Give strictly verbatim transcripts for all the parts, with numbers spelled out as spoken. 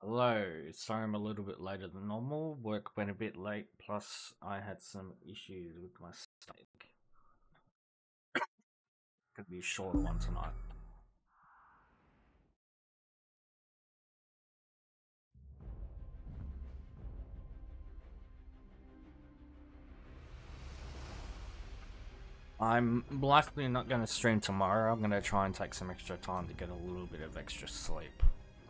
Hello, sorry I'm a little bit later than normal. Work went a bit late, plus I had some issues with my stomach. Could be a shorter one tonight. I'm likely not going to stream tomorrow. I'm going to try and take some extra time to get a little bit of extra sleep.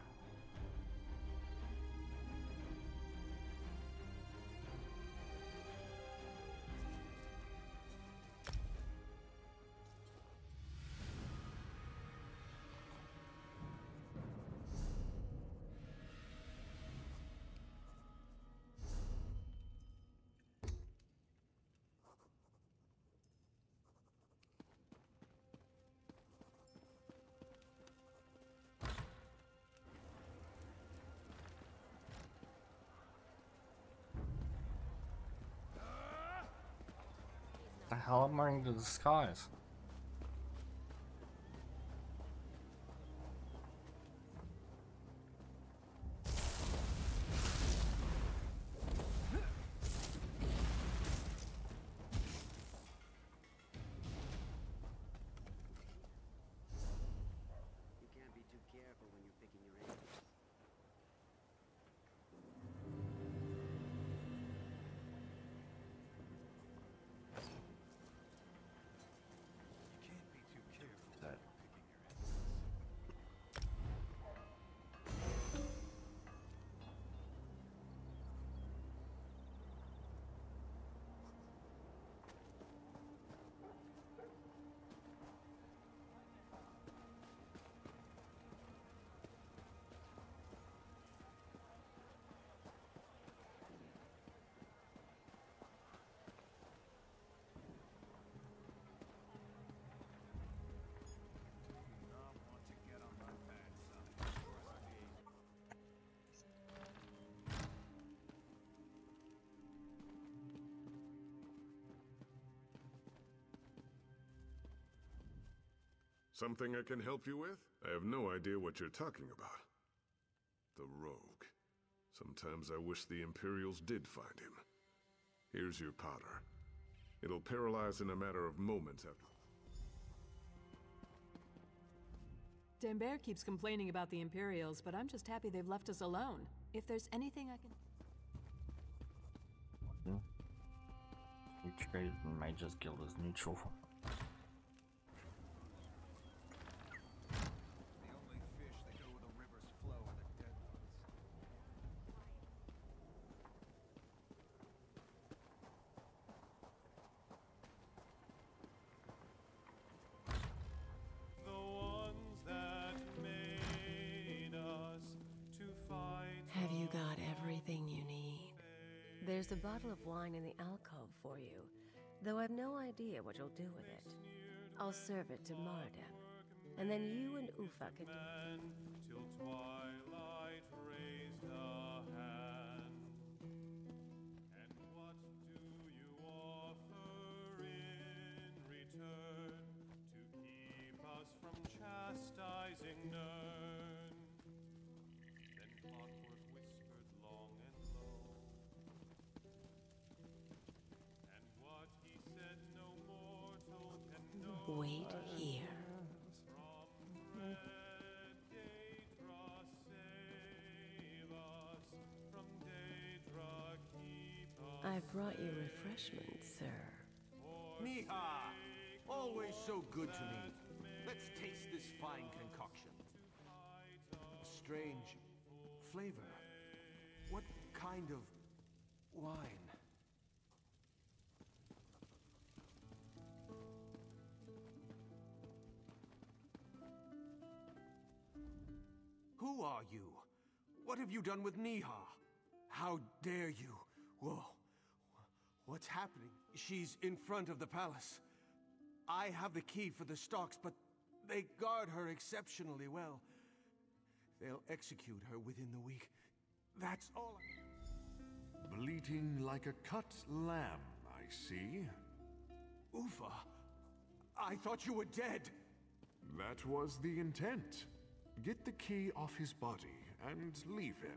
The hell am I in the disguise? You can't be too careful when you're picking your aim. You can't be too careful That- picking your enemies. Do not want to get on my bad side. Trust me. Something I can help you with? I have no idea what you're talking about. The rogue. Sometimes I wish the Imperials did find him. Here's your powder. It'll paralyze in a matter of moments after... Dambert keeps complaining about the Imperials, but I'm just happy they've left us alone. If there's anything I can... We treated the Mage's Guild as neutral. The only fish that go with a river's flow are the dead ones. The ones that made us to fight. Have you got everything you need? There's a bottle of wine in the alcove for you, though I've no idea what you'll do with it. I'll serve it to Mardem, and then you and Ufa can... Man, till twilight raised a hand. And what do you offer in return to keep us from chastising Nern? Then Clockwork whispered long and low, and what he said no mortal can know. Wait here. From dread Daedra save us, from Daedra keep us. I've brought you refreshments, sir. Miha! Always so good to me. Let's taste this fine concoction. A strange flavor. What kind of wine? Who are you? What have you done with Niha? How dare you? Whoa. What's happening? She's in front of the palace. I have the key for the stocks, but they guard her exceptionally well. They'll execute her within the week. That's all I... Bleating like a cut lamb, I see. Ufa, I thought you were dead. That was the intent. Get the key off his body, and leave him.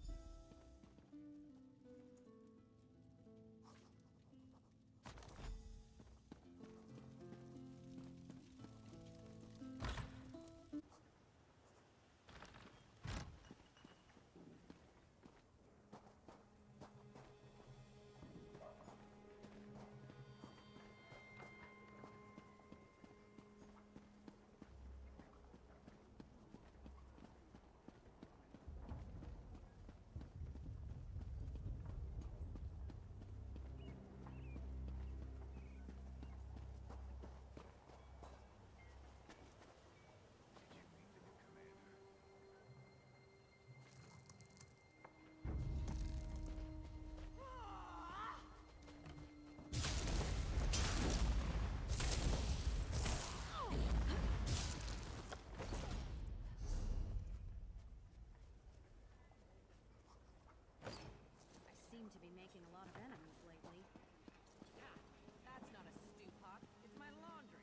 Seem to be making a lot of enemies lately. Yeah, that's not a stew pot. It's my laundry.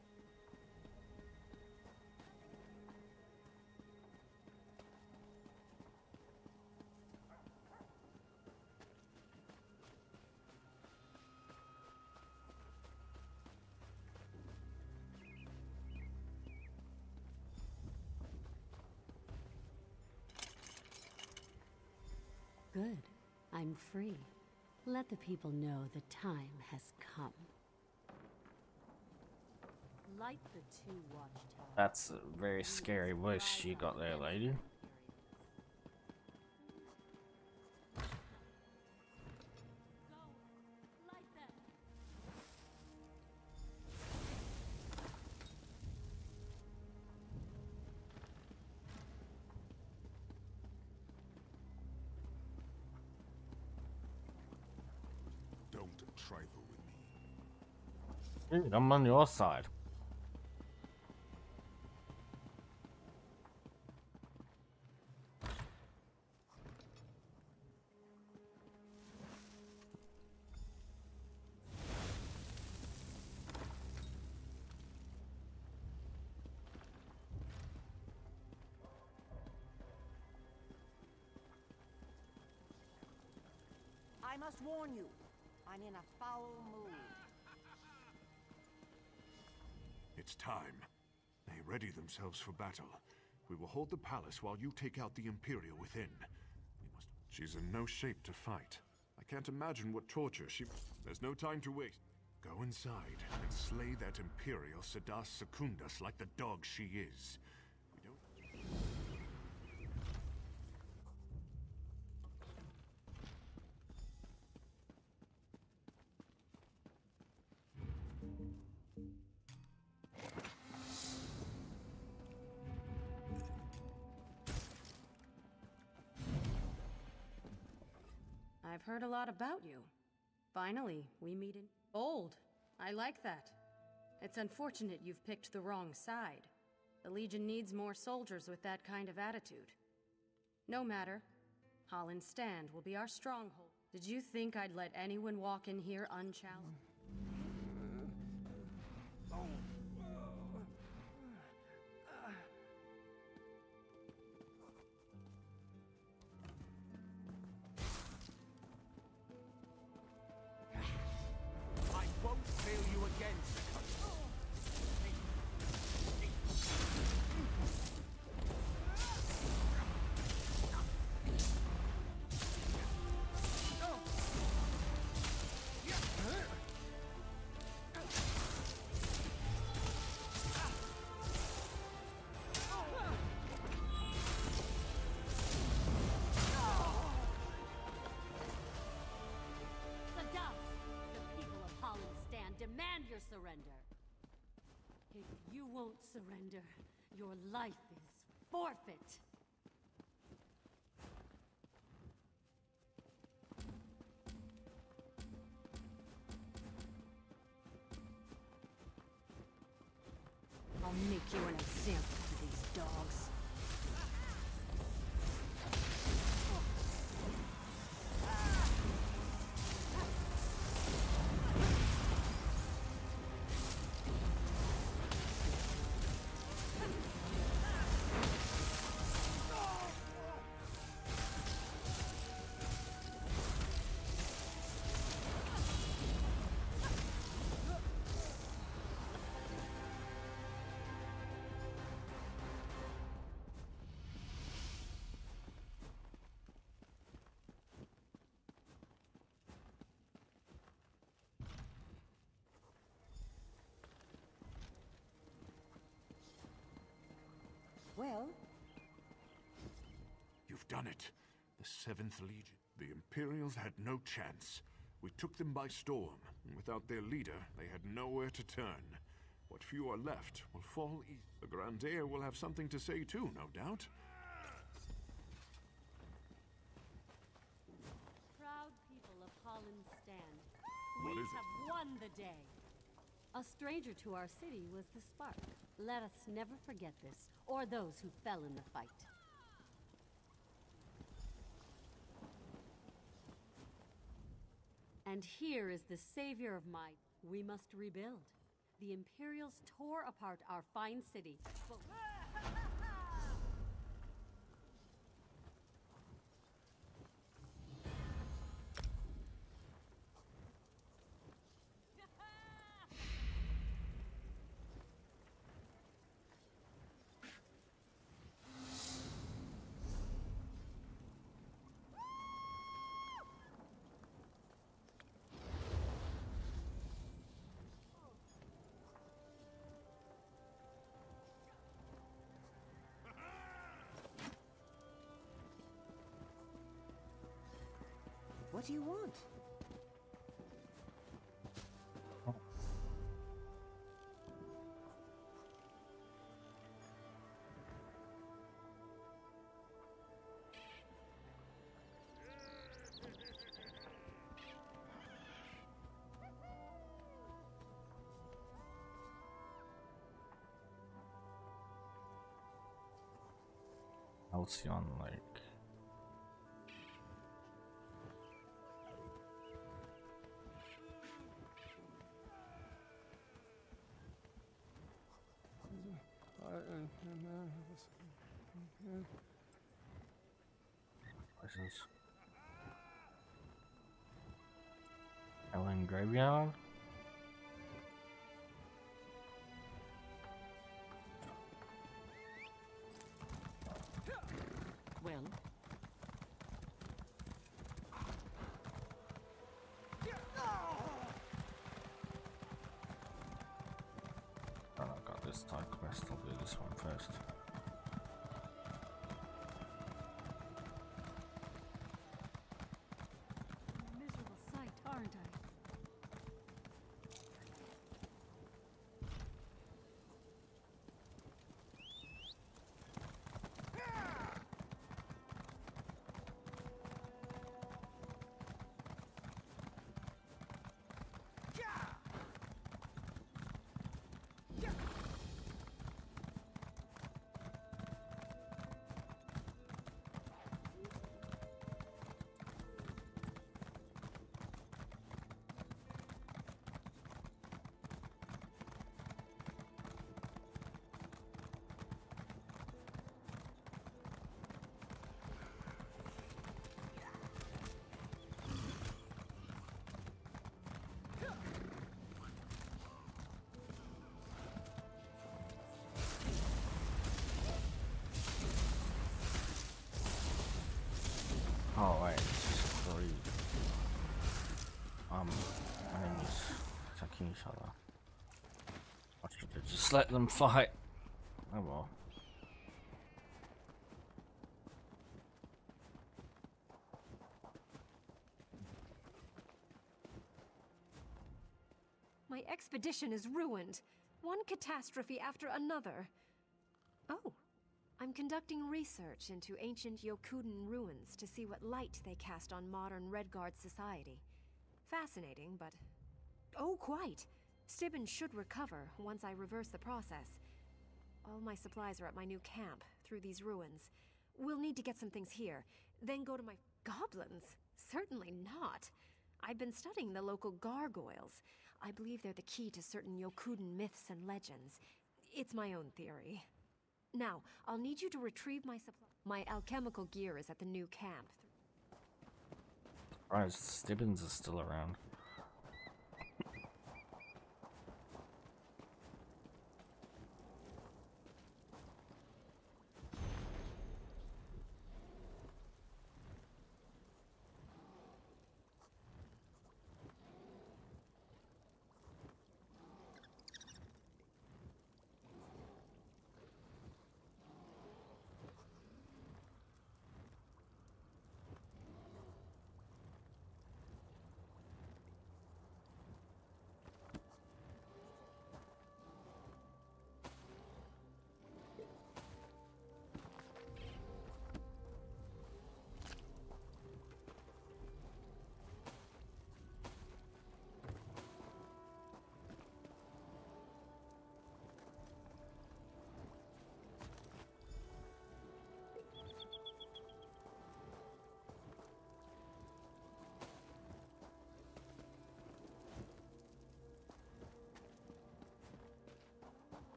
Good. I'm free. Let the people know the time has come. Light the two watchtowers. That's a very scary wish you got there, lady. Trifle with me. Dude, I'm on your side. I must warn you. I'm in a foul mood. It's time. They ready themselves for battle. We will hold the palace while you take out the Imperial within. We must... She's in no shape to fight. I can't imagine what torture she... There's no time to waste. Go inside and slay that Imperial Sedas Secundus like the dog she is. We don't... I've heard a lot about you. Finally, we meet in... Bold. I like that. It's unfortunate you've picked the wrong side. The Legion needs more soldiers with that kind of attitude. No matter. Holland's Stand will be our stronghold. Did you think I'd let anyone walk in here unchallenged? Demand your surrender. If you won't surrender, your life is forfeit. I'll make you an example to these dogs. Well, You've done it. The Seventh Legion. The Imperials had no chance. We took them by storm, and without their leader, they had nowhere to turn. What few are left will fall easy. The Grand Heir will have something to say too, no doubt. Proud people of Holland stand. What We is it? have won the day. A stranger to our city was the spark. Let us never forget this, or those who fell in the fight. And here is the savior of my... We must rebuild. The Imperials tore apart our fine city, but... what do you want? Halcyon Lake. Places. Ellen Graveyard. Well, Oh, I've got this side quest. I'll do this one first. miserable sight, aren't I? Oh wait, it's three. Um, enemies attacking each other. I should have just let them fight. Oh well. My expedition is ruined. One catastrophe after another. Oh, I'm conducting research into ancient Yokuden ruins to see what light they cast on modern Redguard society. Fascinating, but... Oh, quite! Stibbons should recover once I reverse the process. All my supplies are at my new camp, through these ruins. We'll need to get some things here, then go to my... Goblins? Certainly not. I've been studying the local gargoyles. I believe they're the key to certain Yokuden myths and legends. It's my own theory. Now, I'll need you to retrieve my supply. My alchemical gear is at the new camp. Right, Stibbons is still around.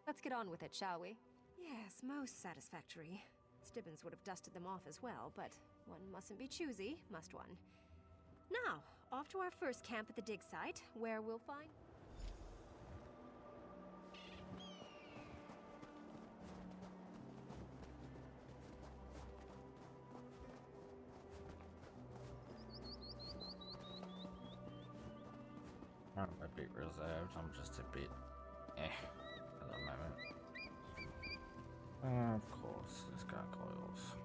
Let's get on with it, shall we? Yes, most satisfactory. Stibbins would have dusted them off as well, but one mustn't be choosy, must one? Now, off to our first camp at the dig site, where we'll find... I'm a bit reserved, I'm just a bit eh at the moment. Uh, of course, there's gargoyles.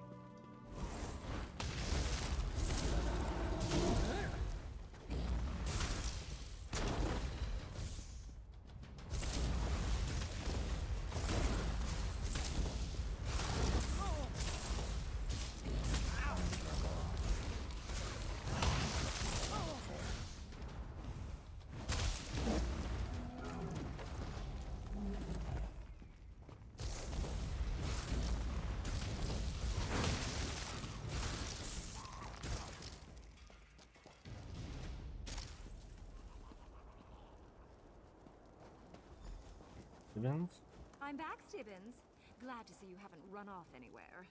Stibbins? I'm back, Stibbins. Glad to see you haven't run off anywhere.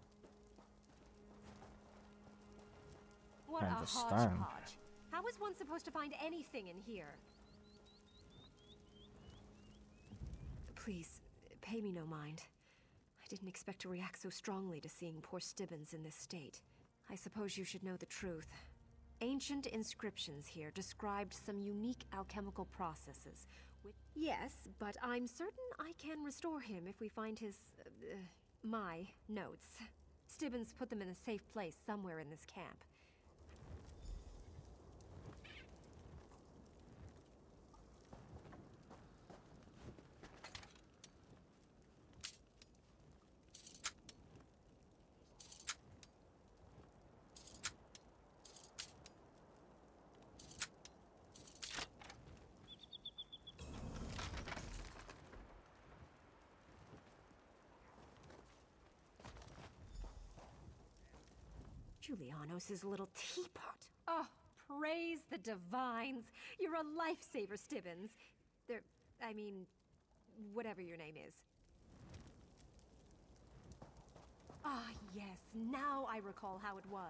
What And a the stone. hodgepodge. How is one supposed to find anything in here? Please, pay me no mind. I didn't expect to react so strongly to seeing poor Stibbins in this state. I suppose you should know the truth. Ancient inscriptions here described some unique alchemical processes. Which... Yes, but I'm certain I can restore him if we find his... Uh, my notes. Stibbins put them in a safe place somewhere in this camp. Julianos' little teapot. Oh, praise the divines. You're a lifesaver, Stibbins. There, I mean, whatever your name is. Ah, yes, now I recall how it was.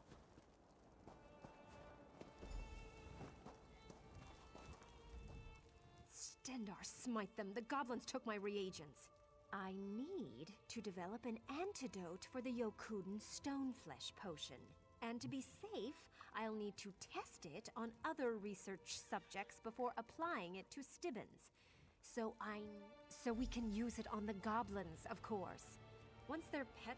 Stendar smite them. The goblins took my reagents. I need to develop an antidote for the Yokuden Stoneflesh potion. And to be safe, I'll need to test it on other research subjects before applying it to Stibbins. So I... so we can use it on the goblins, of course. Once they're pet...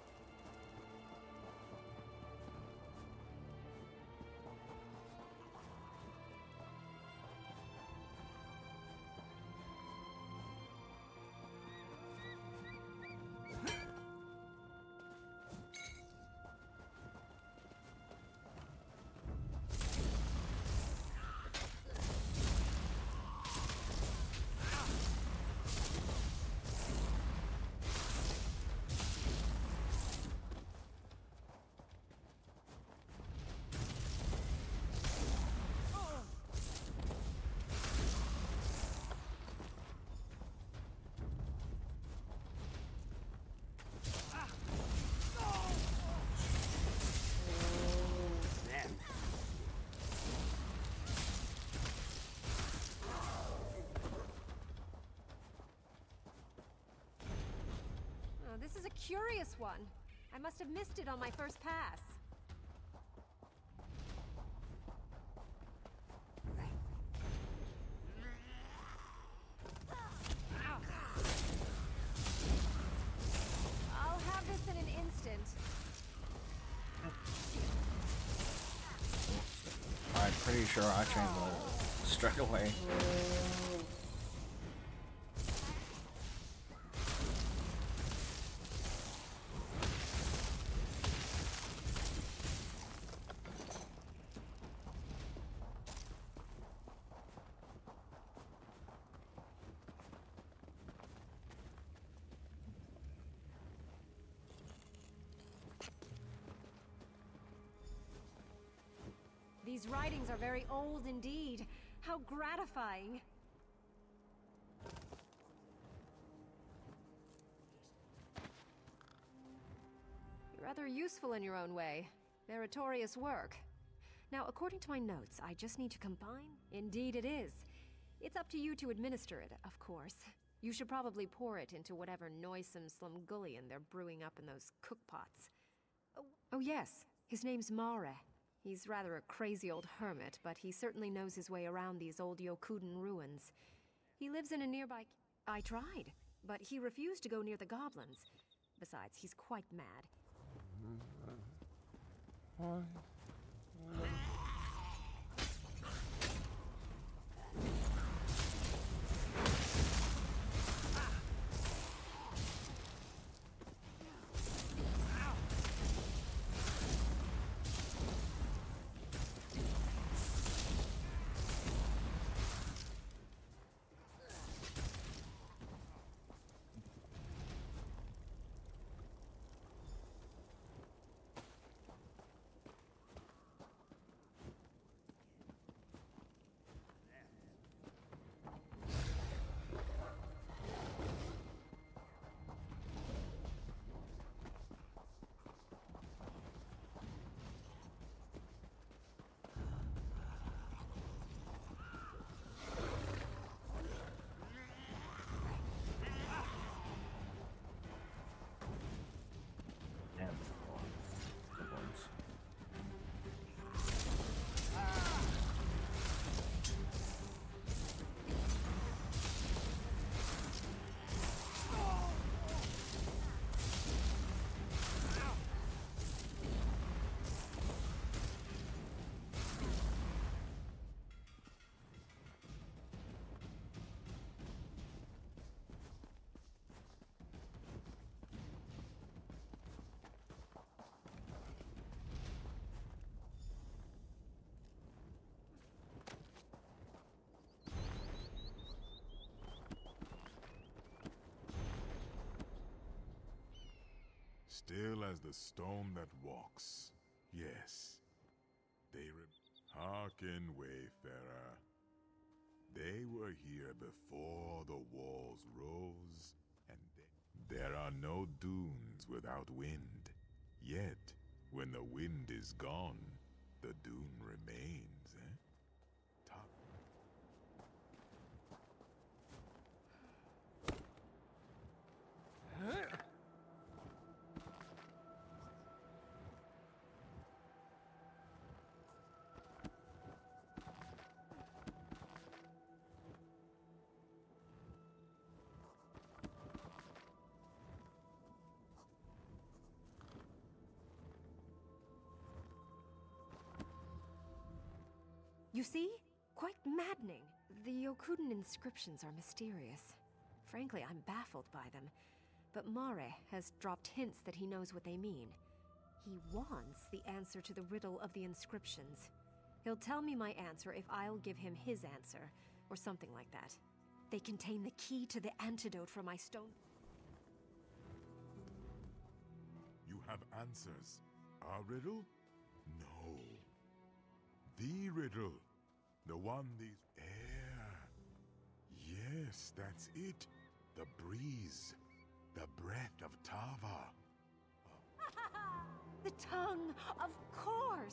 This is a curious one. I must have missed it on my first pass. I'll have this in an instant. I'm pretty sure I changed it straight away. These writings are very old indeed. How gratifying. Rather useful in your own way. Meritorious work. Now, according to my notes, I just need to combine... Indeed it is. It's up to you to administer it, of course. You should probably pour it into whatever noisome slumgullion they're brewing up in those cookpots. Oh, oh yes, his name's Mare. He's rather a crazy old hermit, but he certainly knows his way around these old Yokuden ruins. He lives in a nearby... I tried, but he refused to go near the goblins. Besides, he's quite mad. Still as the stone that walks. Yes. They re- Hearken, Wayfarer. They were here before the walls rose, and they... There are no dunes without wind. Yet, when the wind is gone, the dune remains, eh? Top. You see? Quite maddening. The Yokuden inscriptions are mysterious. Frankly, I'm baffled by them. But Mare has dropped hints that he knows what they mean. He wants the answer to the riddle of the inscriptions. He'll tell me my answer if I'll give him his answer, or something like that. They contain the key to the antidote for my stone... You have answers. Our riddle? No. The riddle. The one these... Air. Yes, that's it. The breeze. The breath of Tava. The tongue, of course!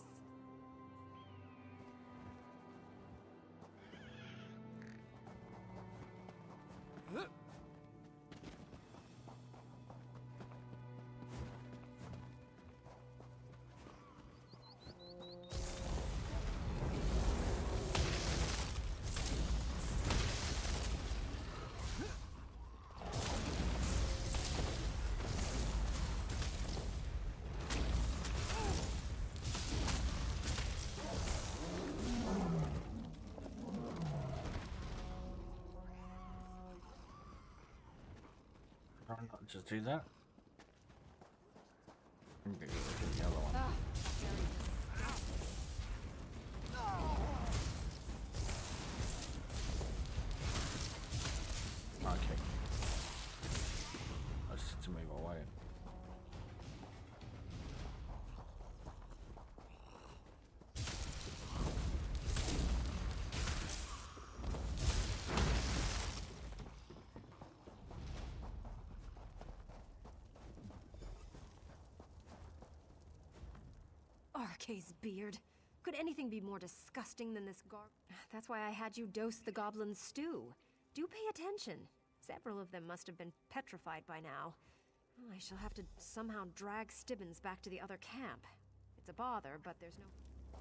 Try not to do that. And do the other one. Okay. I just need to move away. nutcase beard. Could anything be more disgusting than this gar- That's why I had you dose the goblin's stew. Do pay attention. Several of them must have been petrified by now. I shall have to somehow drag Stibbins back to the other camp. It's a bother, but there's no...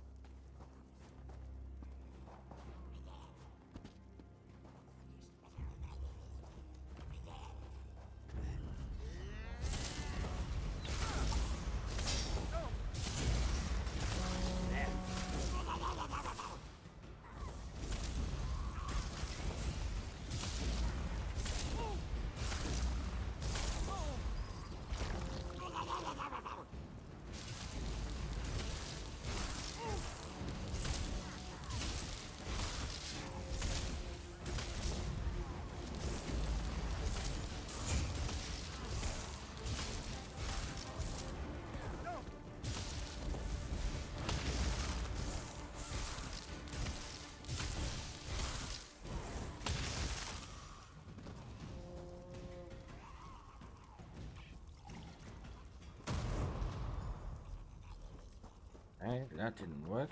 Hey, that didn't work.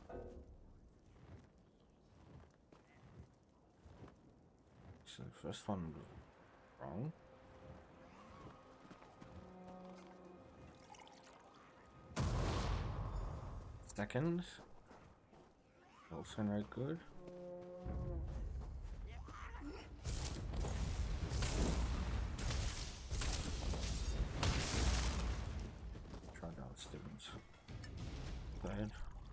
So the first one was wrong. Second, also no good. Try down Stevens. Third.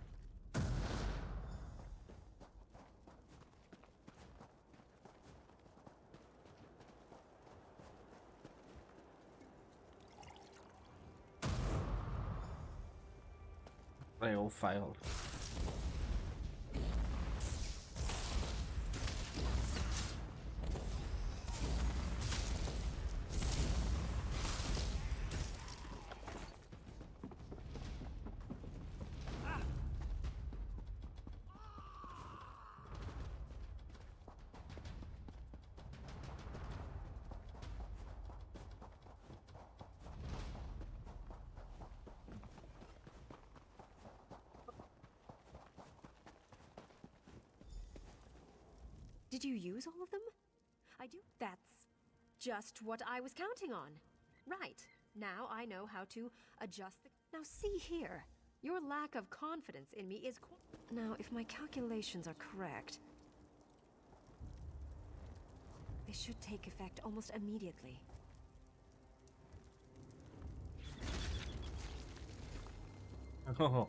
They all failed. Did you use all of them? I do. That's just what I was counting on. Right. Now I know how to adjust the... Now see here. Your lack of confidence in me is... Now, if my calculations are correct... They should take effect almost immediately. Oh.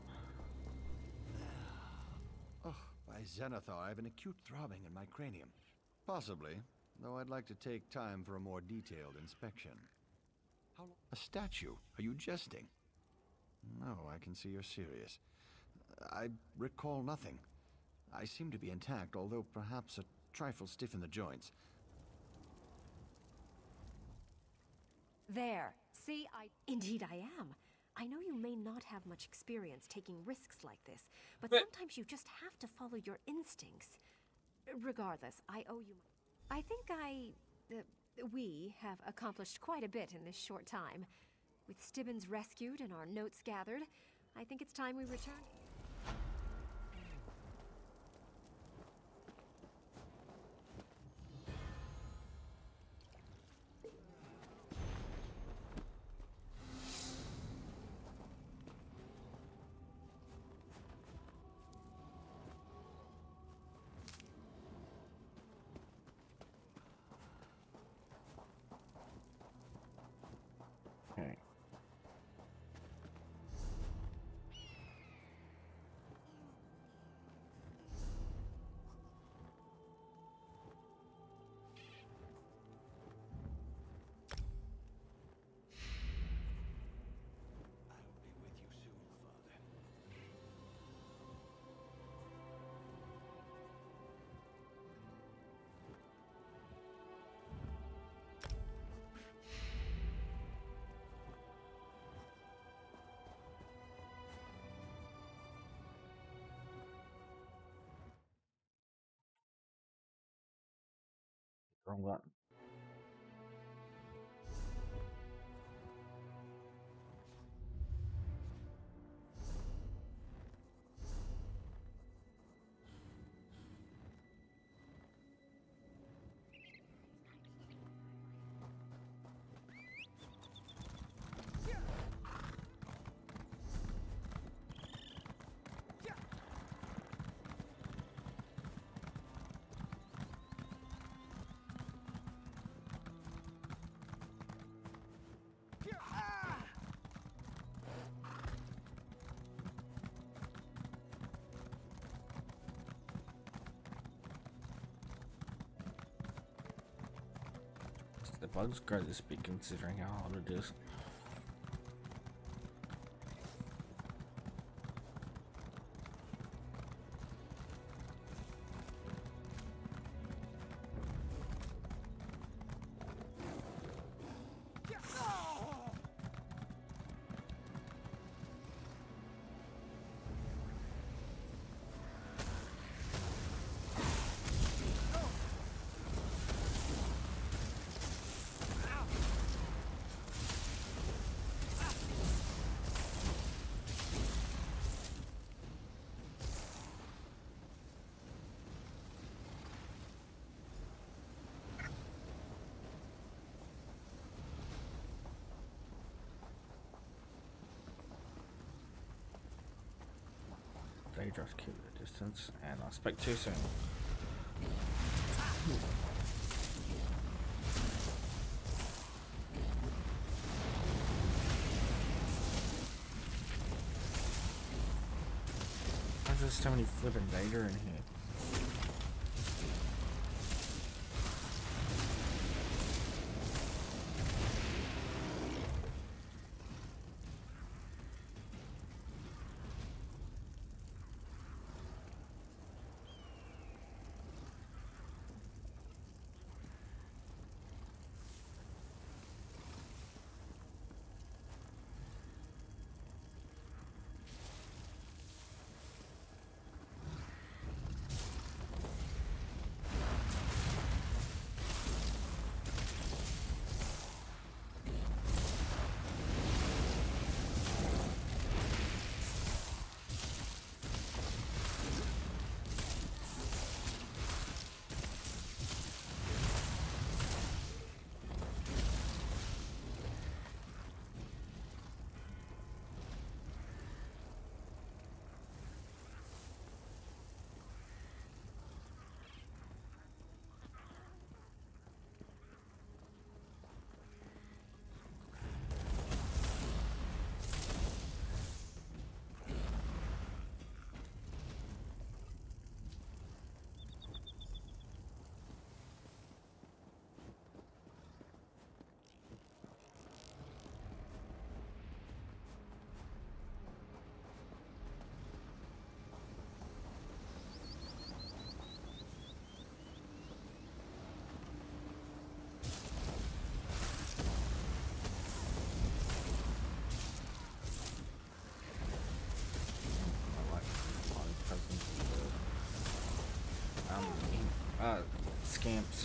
Oh, by Zenithar, I have an acute throbbing in my cranium. Possibly, though I'd like to take time for a more detailed inspection. How long? A statue? Are you jesting? No, I can see you're serious. I recall nothing. I seem to be intact, although perhaps a trifle stiff in the joints. There. See, I... Indeed I am. I know you may not have much experience taking risks like this, but sometimes you just have to follow your instincts. Regardless, I owe you... I think I... Uh, we have accomplished quite a bit in this short time. With Stibbins rescued and our notes gathered, I think it's time we return... Okay. Wrong button. The bugs grow this big considering how hard it is. They just keep the distance, and I spoke too soon. Why is there so many flipping data in here? Uh, scamps.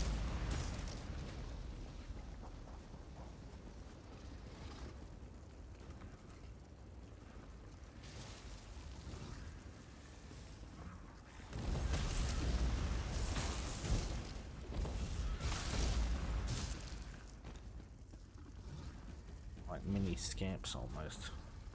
Like mini scamps almost.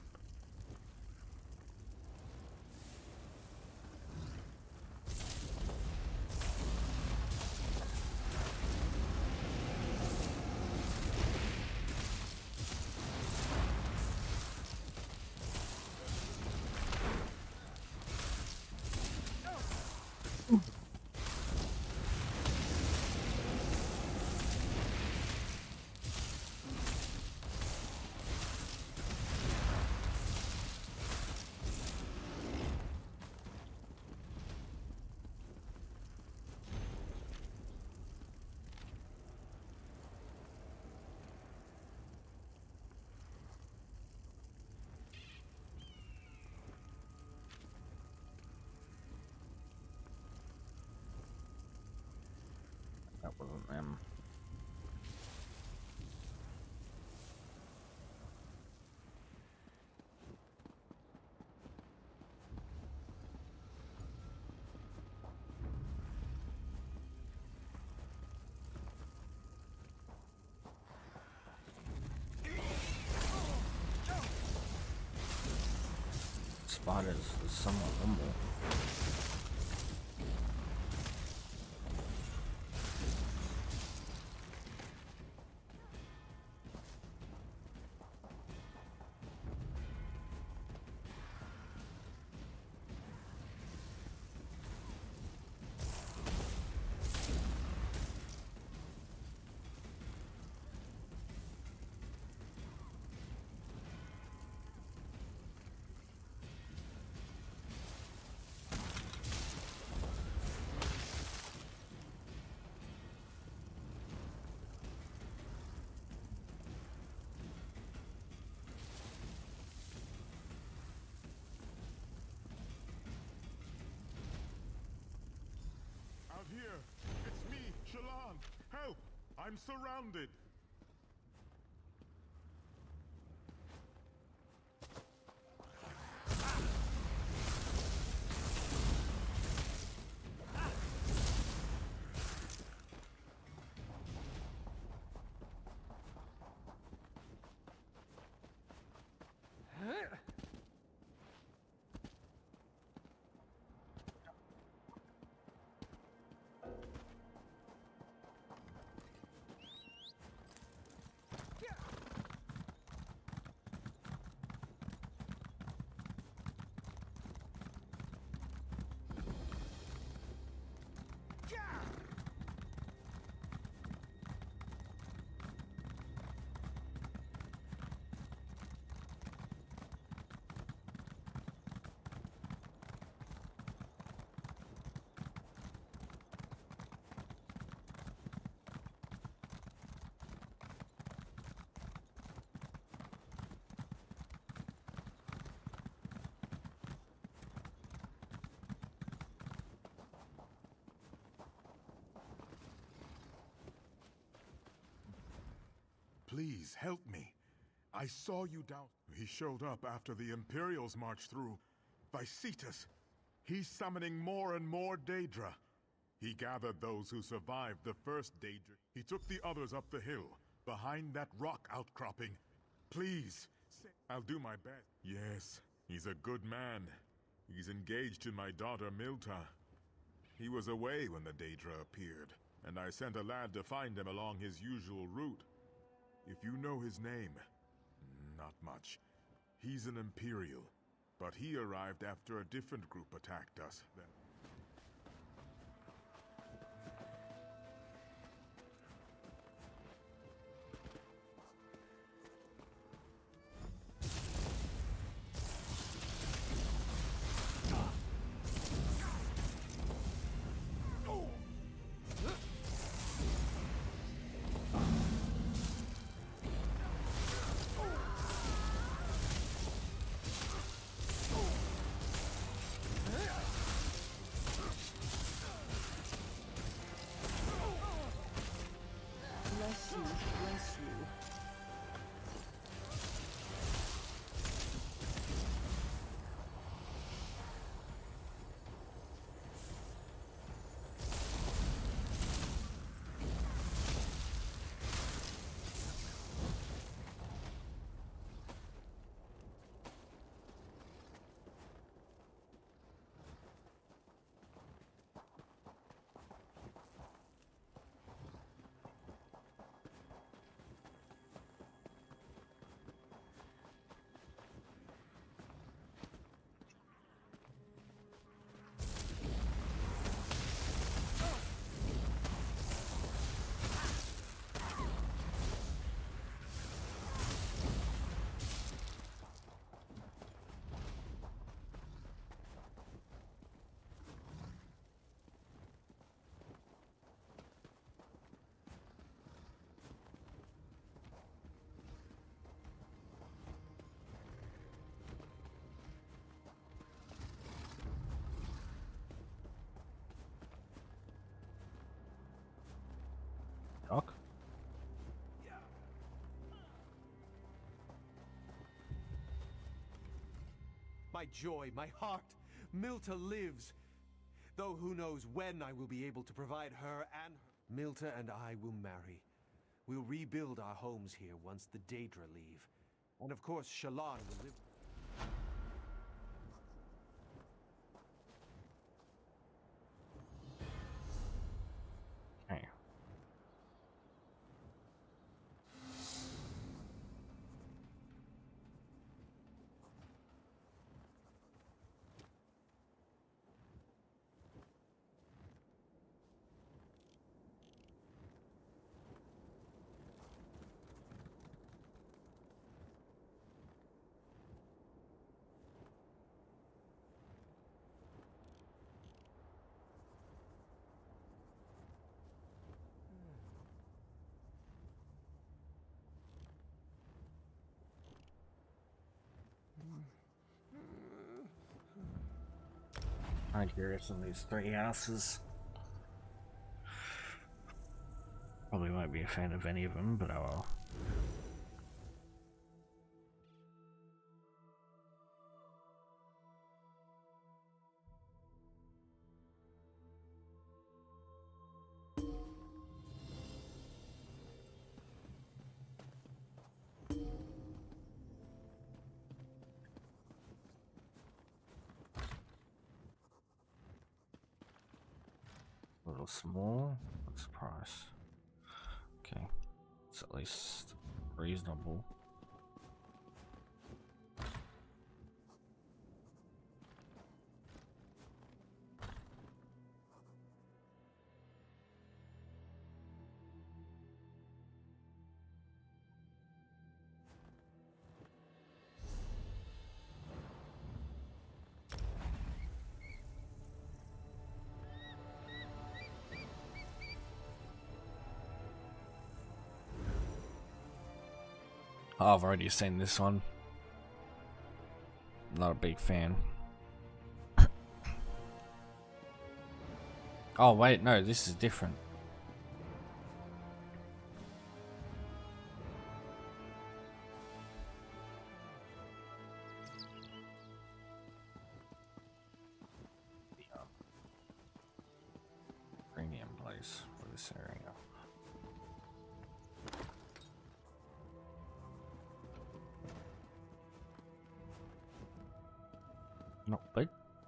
That wasn't them. Spiders is somewhat humble. Help! I'm surrounded! Please, help me. I saw you down... He showed up after the Imperials marched through. Vysetus. He's summoning more and more Daedra. He gathered those who survived the first Daedra. He took the others up the hill, behind that rock outcropping. Please, I'll do my best. Yes, he's a good man. He's engaged to my daughter Milta. He was away when the Daedra appeared, and I sent a lad to find him along his usual route. If you know his name, not much. He's an Imperial, but he arrived after a different group attacked us. Then Bless you, bless you. Doc? My joy, my heart, Milta lives. Though who knows when I will be able to provide her and her. Milta and I will marry. We'll rebuild our homes here once the Daedra leave. And of course, Shallan will live. Okay. I'm curious in these three houses. won't be a fan of any of them, but oh well. A little small. What's the price? Okay, it's at least reasonable. Oh, I've already seen this one. Not a big fan. Oh wait, no, this is different. Premium place for this area. Not big.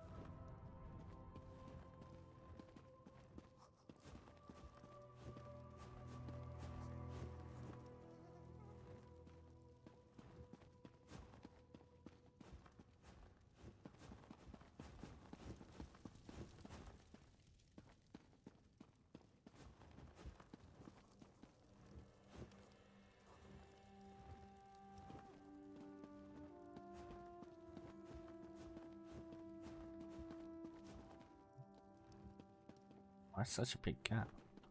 Why such a big gap?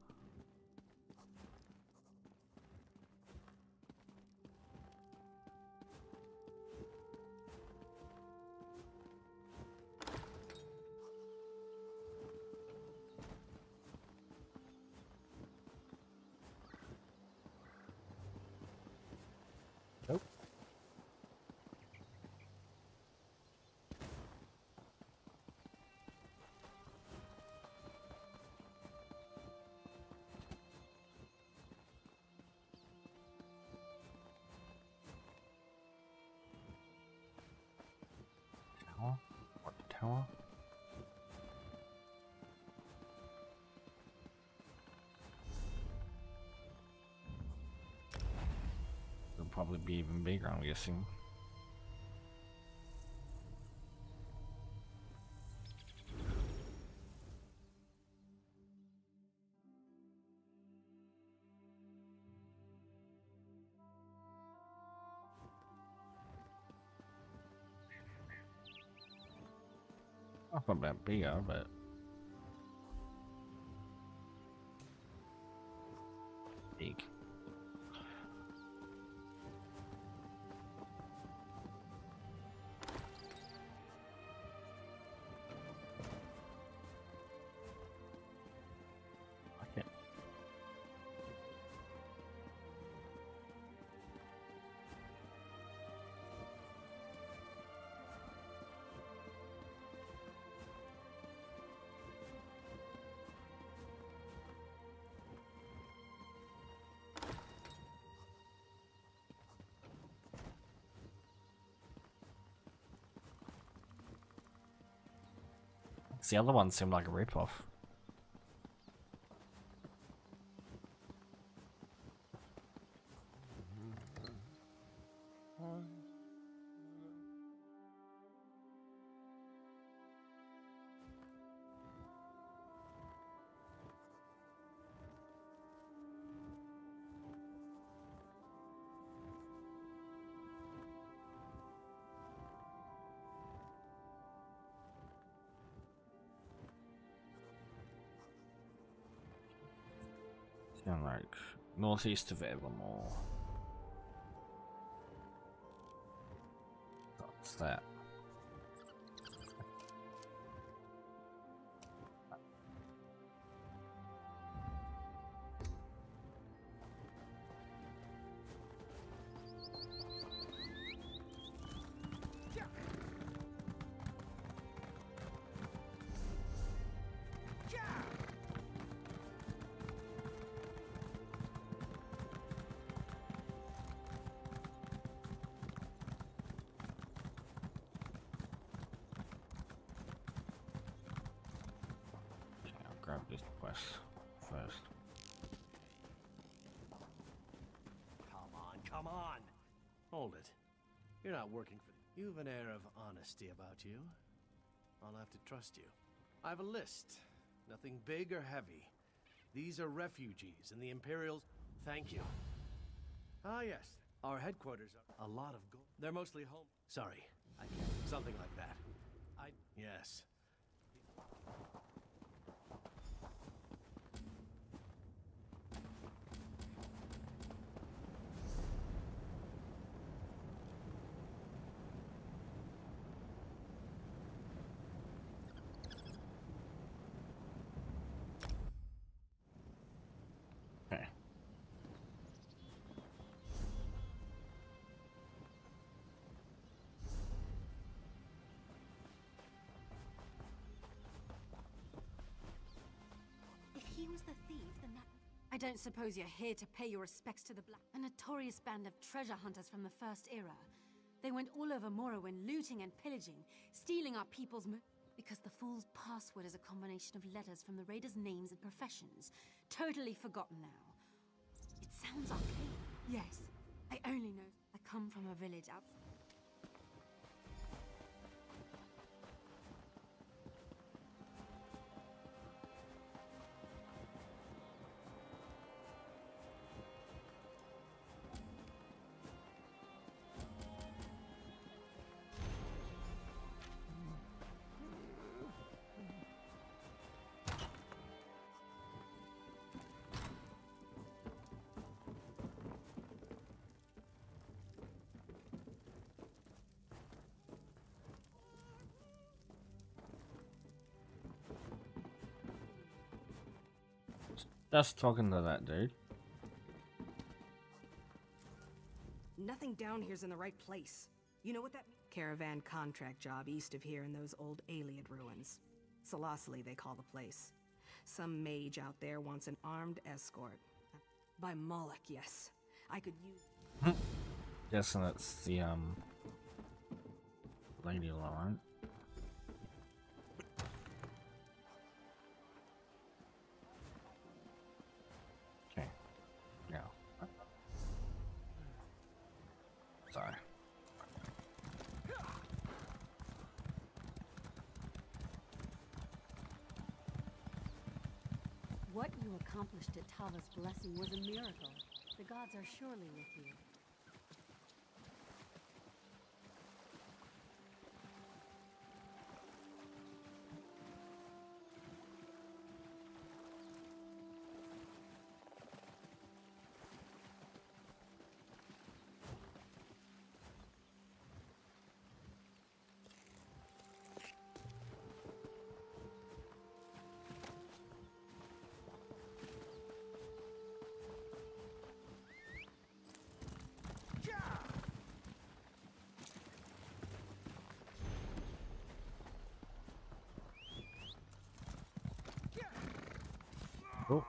Nope. Tower? What tower? It'll probably be even bigger, I'm guessing. Not that bigger, but big. Okay. The other one seemed like a rip-off. Sound like northeast of Evermore. What's that? grab this quest first. Come on, come on! Hold it. You're not working for... You've an air of honesty about you. I'll have to trust you. I have a list. Nothing big or heavy. These are refugees in the Imperials... Thank you. Ah, yes. Our headquarters are a lot of gold. They're mostly home... Sorry. I can't... Something like that. I... Yes. Okay. If he was the thief, then that... I don't suppose you're here to pay your respects to the Black... A notorious band of treasure hunters from the First Era. They went all over Morrowind, looting and pillaging, stealing our people's mo... Because the Fool's password is a combination of letters from the raiders' names and professions. Totally forgotten now. It sounds arcane. Yes, I only know I come from a village outside. Just talking to that dude. Nothing down here's in the right place. You know what that means? Caravan contract job east of here in those old Aliad ruins. Solosely, they call the place. Some mage out there wants an armed escort. By Moloch, yes. I could use... Guessing it's the, um... Lady Laurent. Okay. Yeah. Sorry. What you accomplished at Tava's blessing was a miracle. The gods are surely with you. Oh.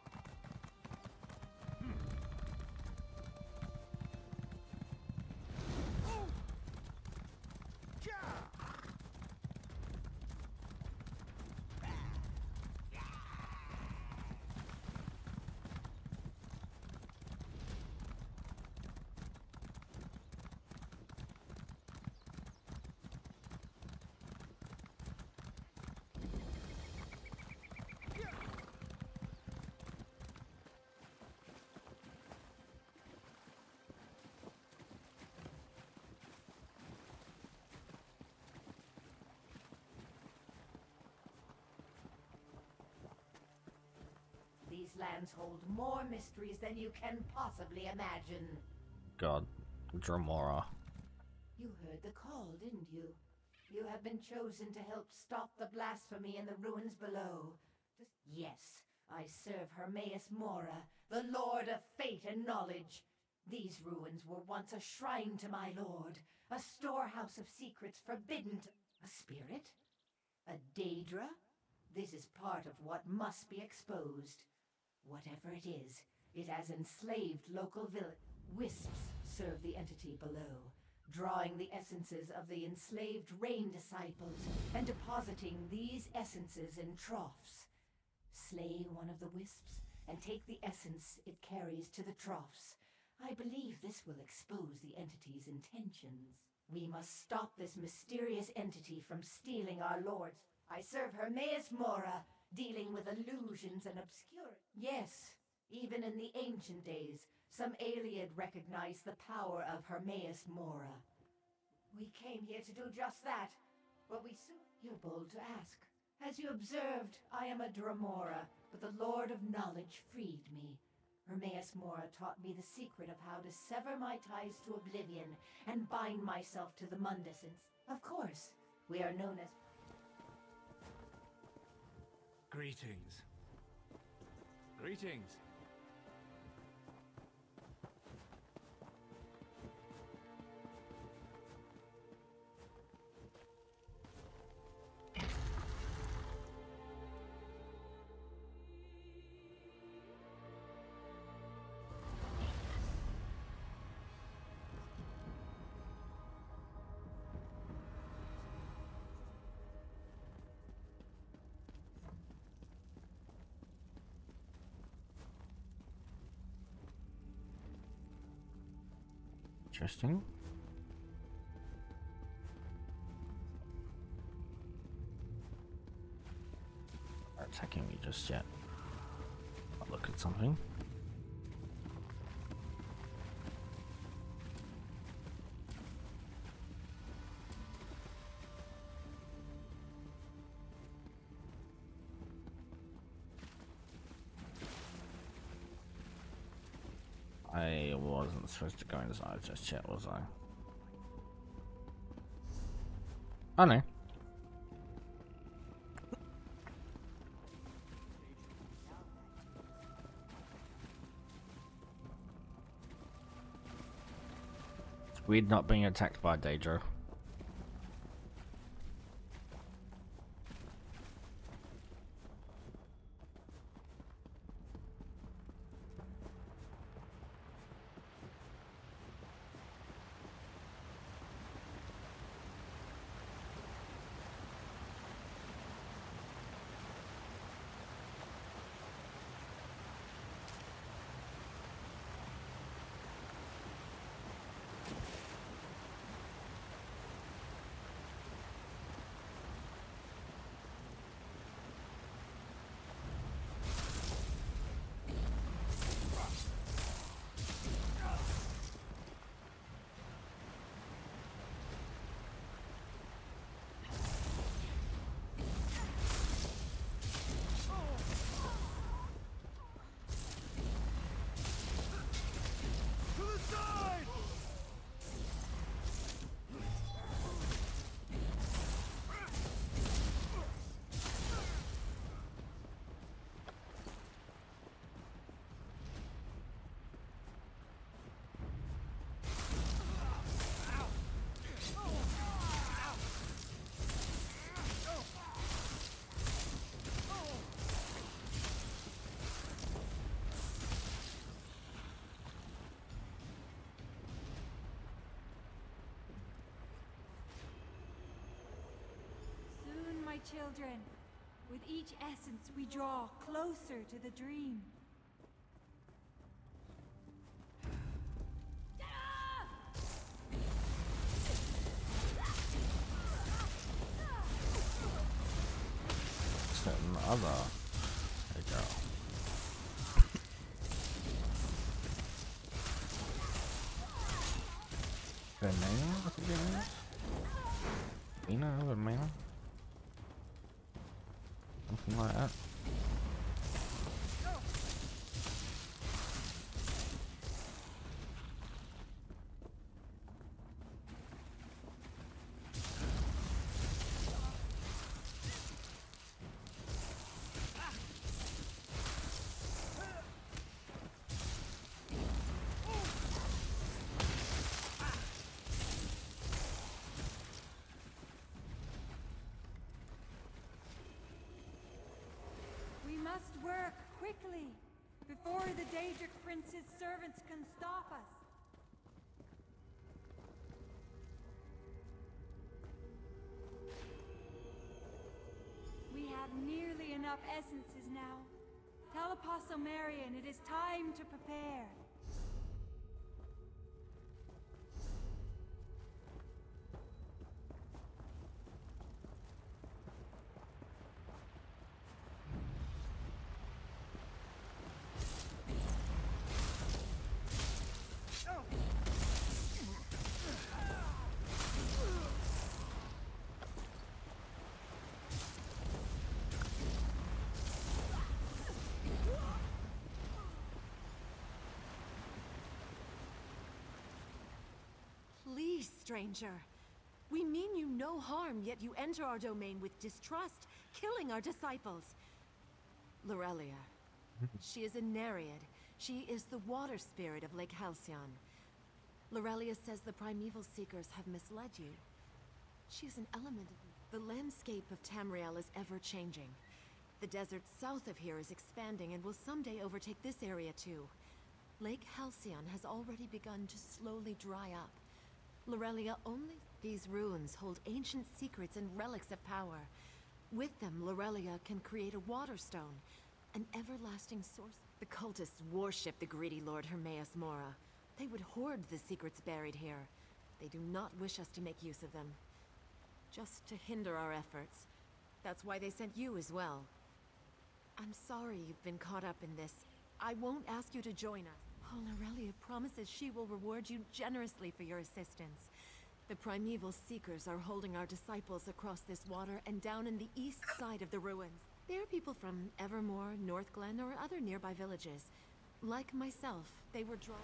These lands hold more mysteries than you can possibly imagine. God, Dremora. You heard the call, didn't you? You have been chosen to help stop the blasphemy in the ruins below. Yes, I serve Hermaeus Mora, the Lord of Fate and Knowledge. These ruins were once a shrine to my lord, a storehouse of secrets forbidden to... A spirit? A Daedra? This is part of what must be exposed. Whatever it is, it has enslaved local village. Wisps serve the entity below, drawing the essences of the enslaved rain disciples and depositing these essences in troughs. slay one of the wisps and take the essence it carries to the troughs. I believe this will expose the entity's intentions. We must stop this mysterious entity from stealing our lords. I serve Hermaeus Mora, dealing with illusions and obscurity. Yes, even in the ancient days, some Aliad recognized the power of Hermaeus Mora. We came here to do just that, but we soon... You're bold to ask. As you observed, I am a Dremora, but the Lord of Knowledge freed me. Hermaeus Mora taught me the secret of how to sever my ties to oblivion and bind myself to the Mundus. Of course, we are known as... Greetings. Greetings. Interesting. Not attacking me just yet. I'll look at something. I wasn't supposed to go inside just yet, was I? Oh no. It's weird not being attacked by Daedra. Children, with each essence we draw closer to the dream. Certain other. There you go. Veneno? What the hell is? Vena? Veneno? Something like that. Must work quickly before the Daedric Prince's servants can stop us. We have nearly enough essences now. Tell Apostle Marion it is time to prepare. Please, stranger. We mean you no harm, yet you enter our domain with distrust, killing our disciples. Lorelia. She is a Nereid. She is the water spirit of Lake Halcyon. Lorelia says the primeval seekers have misled you. She is an element of... The landscape of Tamriel is ever-changing. The desert south of here is expanding and will someday overtake this area too. Lake Halcyon has already begun to slowly dry up. Lorelia only... These ruins hold ancient secrets and relics of power. With them, Lorelia can create a water stone, an everlasting source. The cultists worship the greedy Lord Hermaeus Mora. They would hoard the secrets buried here. They do not wish us to make use of them. Just to hinder our efforts. That's why they sent you as well. I'm sorry you've been caught up in this. I won't ask you to join us. Oh, Lorelia promises she will reward you generously for your assistance. The primeval seekers are holding our disciples across this water and down in the east side of the ruins. They are people from Evermore, Northglen, or other nearby villages. Like myself, they were drawn...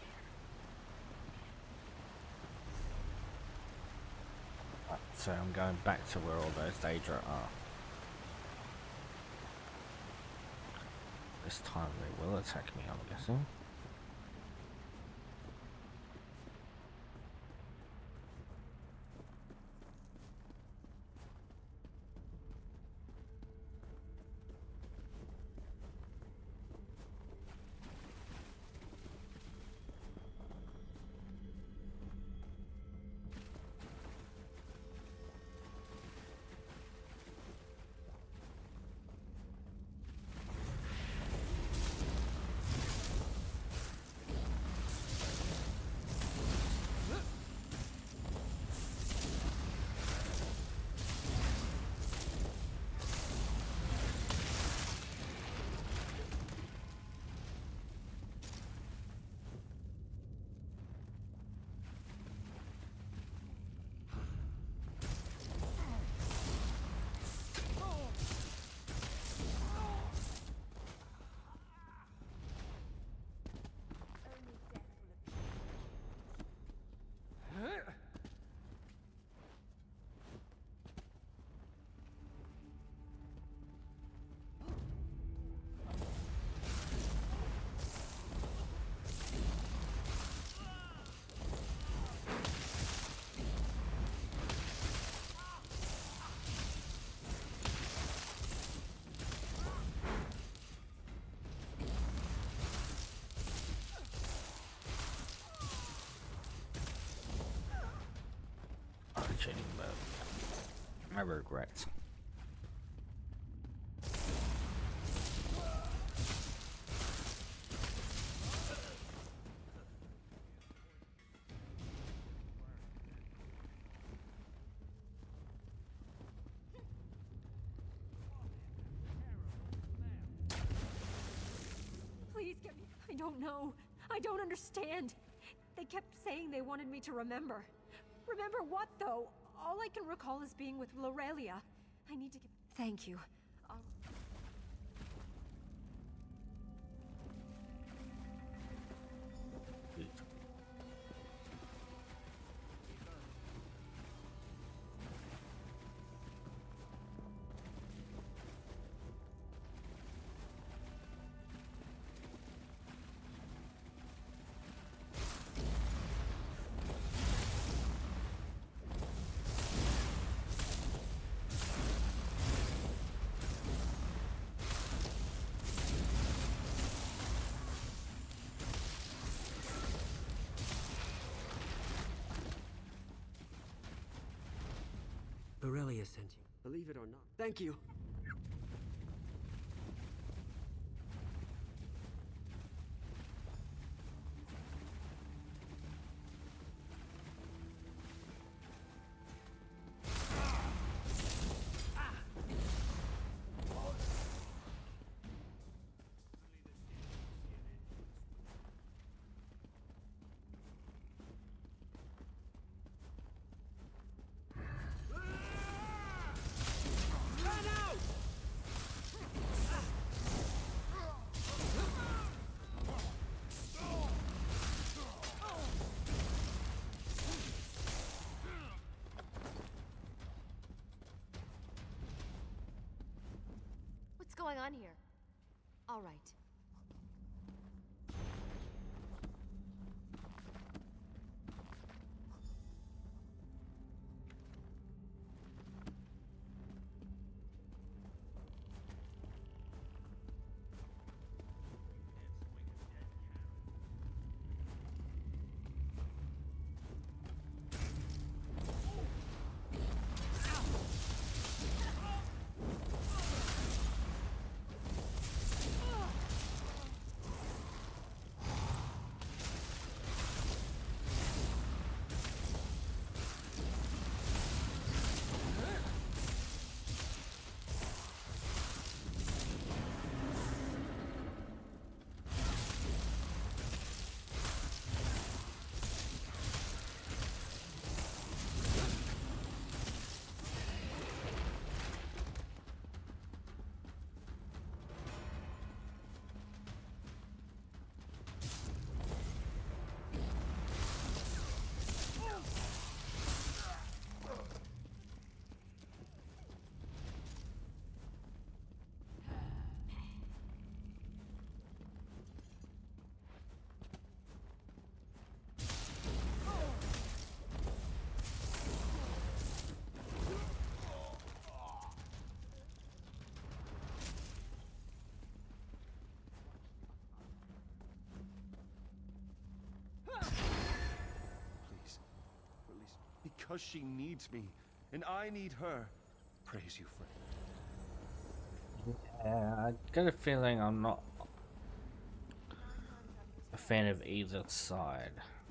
Right, so I'm going back to where all those Daedra are. This time they will attack me, I'm guessing. I regret. Please get me... I don't know. I don't understand. They kept saying they wanted me to remember. Remember what, though? All I can recall is being with Lorelia. I need to get... Thank you. I'll... Lorelia sent you. Believe it or not. Thank you. going on here? All right. Because she needs me, and I need her. Praise you, friend. Yeah, I get a feeling I'm not a fan of either side.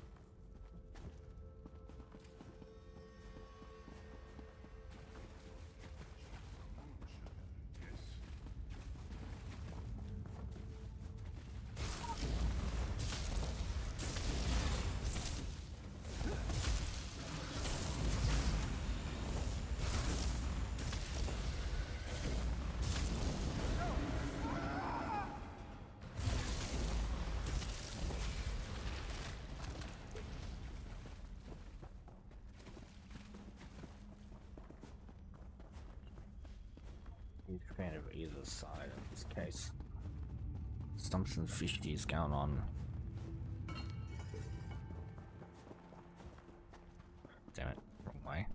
Huge fan of either side in this case. Something fishy is going on. Damn it, wrong way.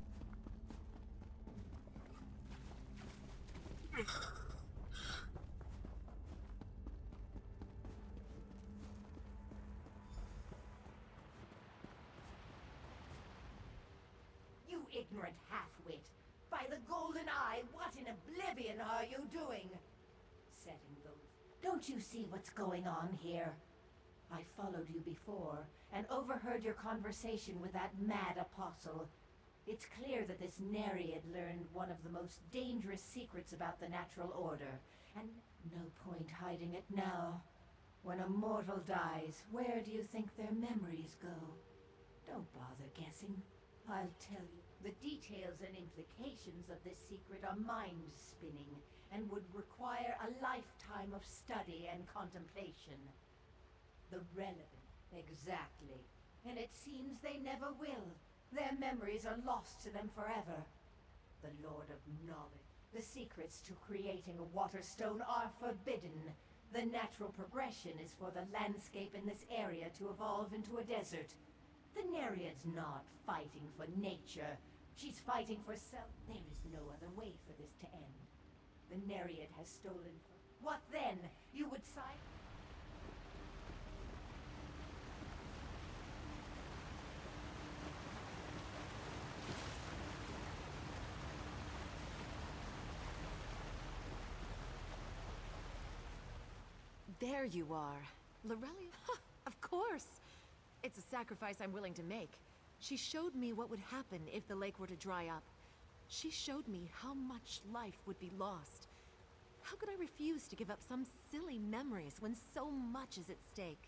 You ignorant half-wit! By the golden eye, what in oblivion are you doing? Setting those... Don't you see what's going on here? I followed you before, and overheard your conversation with that mad apostle. It's clear that this Nereid learned one of the most dangerous secrets about the natural order, and no point hiding it now. When a mortal dies, where do you think their memories go? Don't bother guessing. I'll tell you. The details and implications of this secret are mind-spinning, and would require a lifetime of study and contemplation. The relevant, exactly. And it seems they never will. Their memories are lost to them forever. The Lord of Knowledge. The secrets to creating a Waterstone are forbidden. The natural progression is for the landscape in this area to evolve into a desert. The Nereid's not fighting for nature. She's fighting for self. There is no other way for this to end. The Nereid has stolen. What then? You would sign? There you are. Lorelia? Of course. It's a sacrifice I'm willing to make. She showed me what would happen if the lake were to dry up. She showed me how much life would be lost. How could I refuse to give up some silly memories when so much is at stake?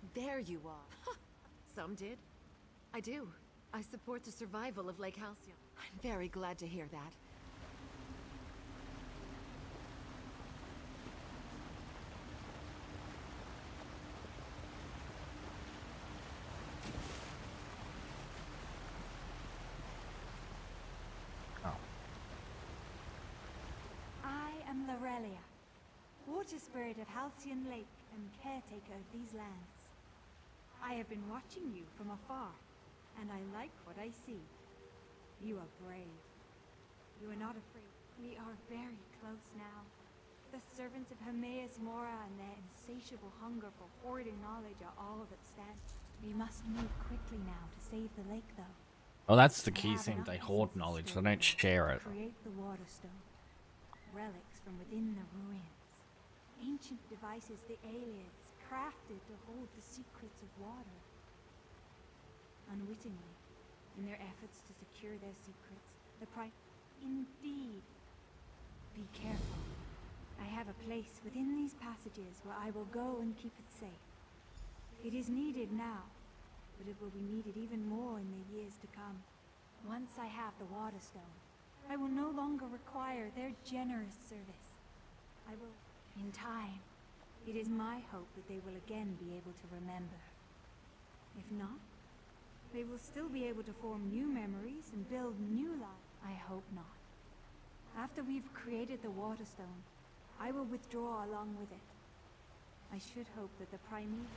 there you are. Some did. I do. I support the survival of Lake Halcyon. I'm very glad to hear that. I am Lorelia, water spirit of Halcyon Lake and caretaker of these lands. I have been watching you from afar, and I like what I see. You are brave. You are not afraid. We are very close now. The servants of Hermaeus Mora and their insatiable hunger for hoarding knowledge are all that stands. We must move quickly now to save the lake, though. Oh, that's the key thing. They hoard knowledge. They don't share it. Create the Waterstone. Relics from within the ruins. Ancient devices the aliens crafted to hold the secrets of water. Unwittingly, in their efforts to secure their secrets, the pri- Indeed. Be careful. I have a place within these passages where I will go and keep it safe. It is needed now, but it will be needed even more in the years to come. Once I have the Waterstone, I will no longer require their generous service. I will, in time, it is my hope that they will again be able to remember. If not, they will still be able to form new memories and build new lives. I hope not. After we've created the Waterstone, I will withdraw along with it. I should hope that the primeval...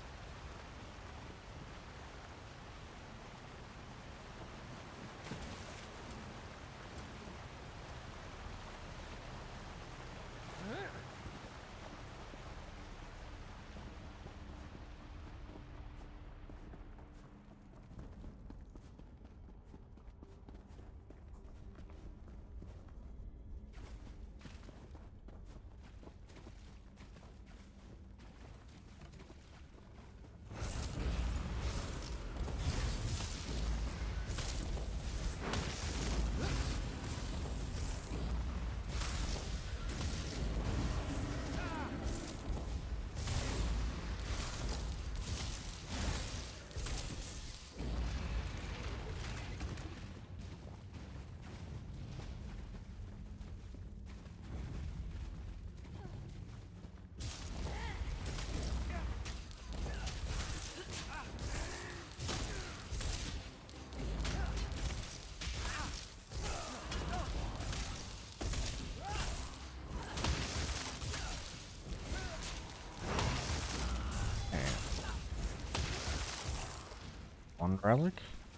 One relic?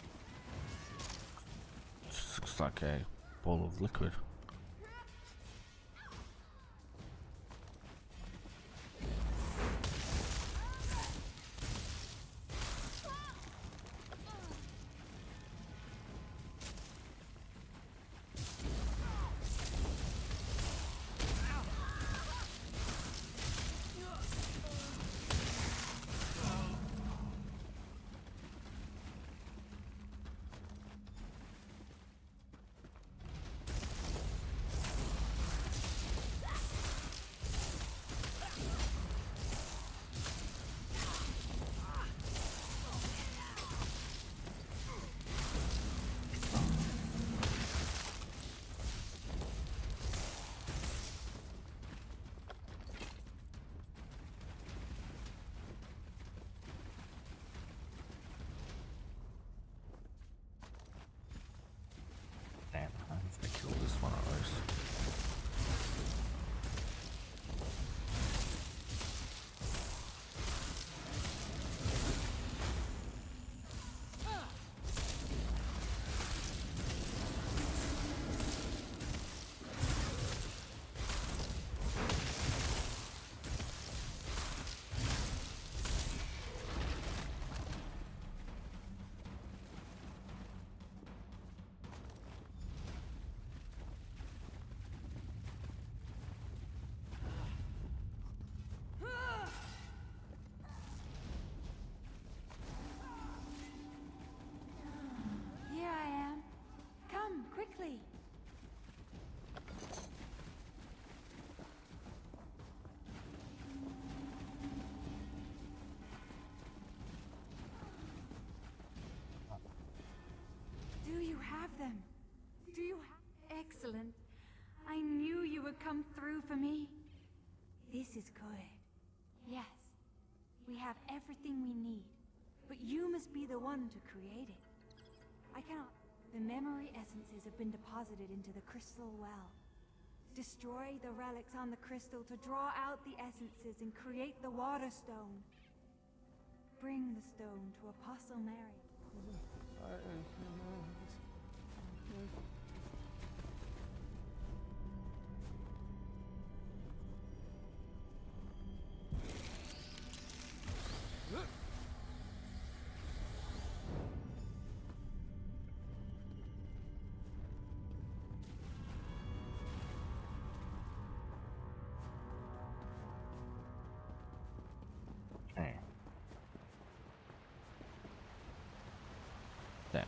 Just looks like a ball of liquid. for me? This is good. Yes, we have everything we need, but you must be the one to create it. I cannot. The memory essences have been deposited into the crystal well. Destroy the relics on the crystal to draw out the essences and create the water stone. Bring the stone to Apostle Mary. Okay. There.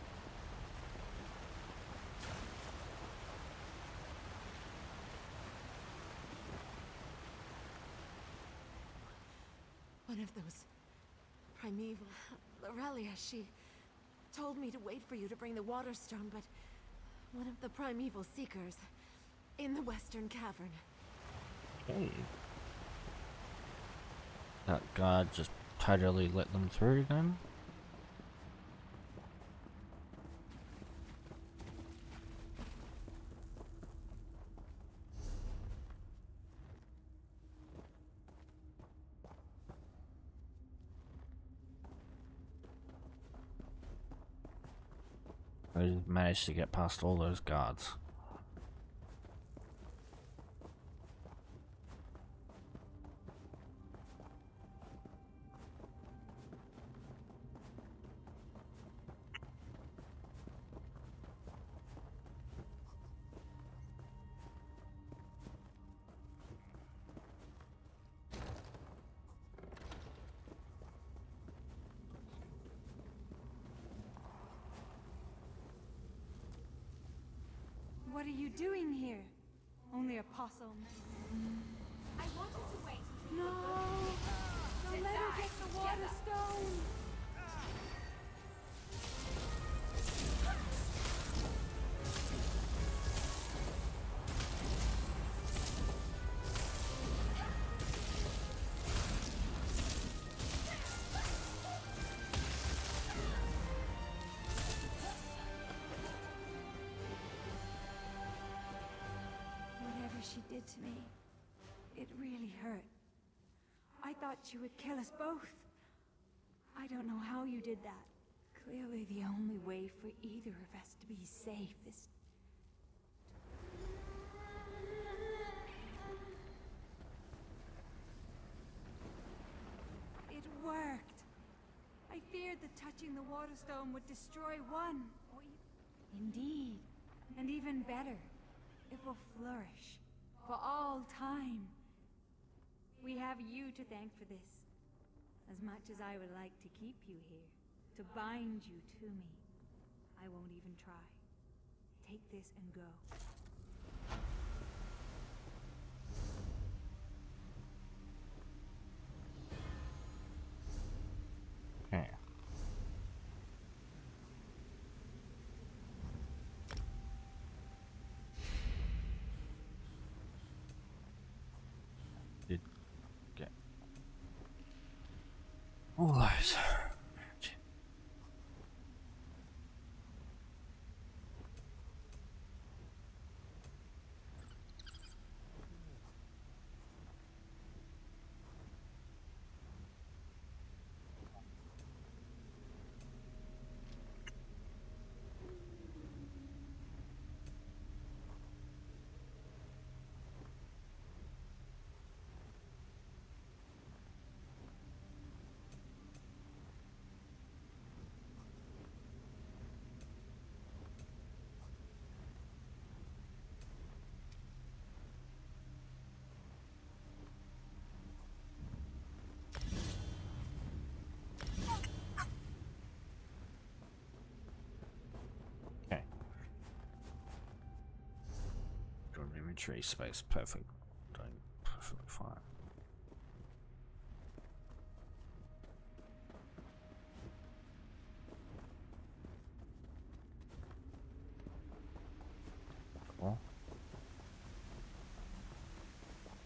One of those primeval Lorelia, she told me to wait for you to bring the water stone, but one of the primeval seekers in the western cavern. Okay. That god just totally let them through then? I managed to get past all those guards. What are you doing here? Only Apostle. I wanted to wait. No! Don't let her get the water stone! She did to me. It really hurt. I thought she would kill us both. I don't know how you did that. Clearly the only way for either of us to be safe is... It worked. I feared that touching the water stone would destroy one. Or e- Indeed. And even better, it will flourish. For all time. We have you to thank for this. As much as I would like to keep you here, to bind you to me, I won't even try. Take this and go. Okay. Did get all those. Inventory space, perfect. Doing perfectly fine. Cool.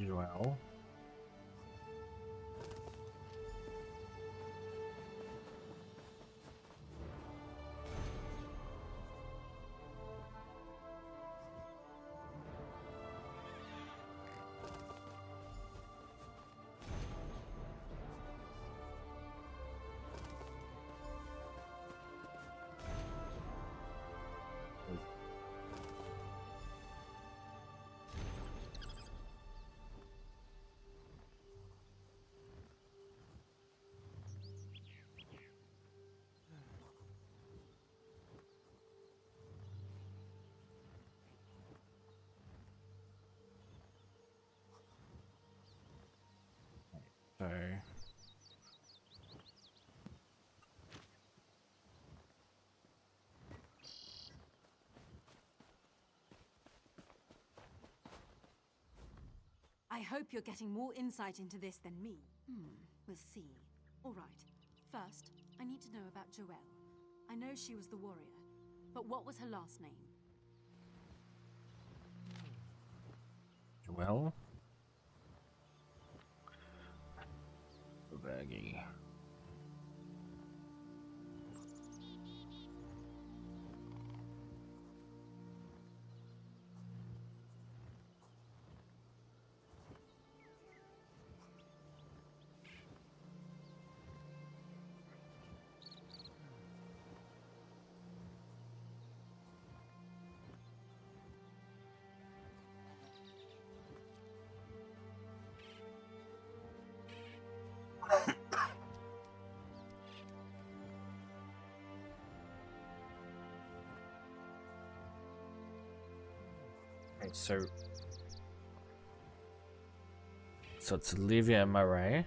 Joel. So I hope you're getting more insight into this than me. Hmm, we'll see. All right. First, I need to know about Joelle. I know she was the warrior, but what was her last name? Joel. Baggy. Okay, so so it's Olivia Murray.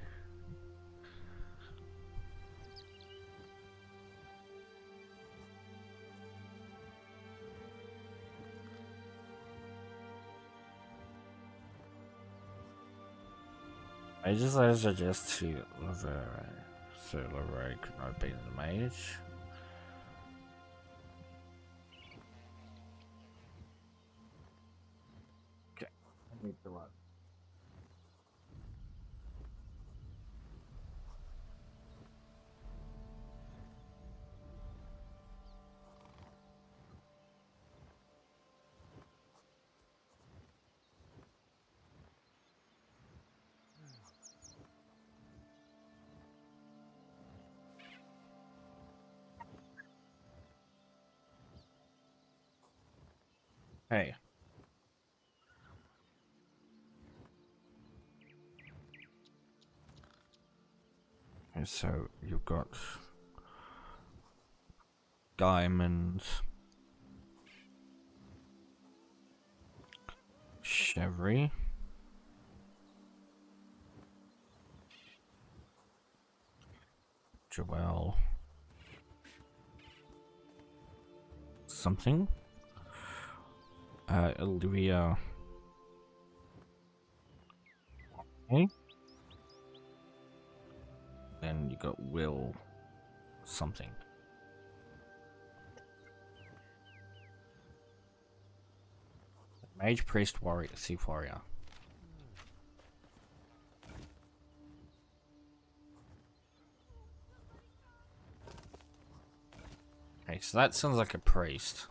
I just I suggest to Laverne, so Laverne could not be the mage. Okay, I need to run. Hey. Okay, so you've got diamonds, Chevry, Joelle, something, uh, Olivia. Okay. Then you got Will something. Mage, priest, warrior, thief, warrior. Okay, so that sounds like a priest.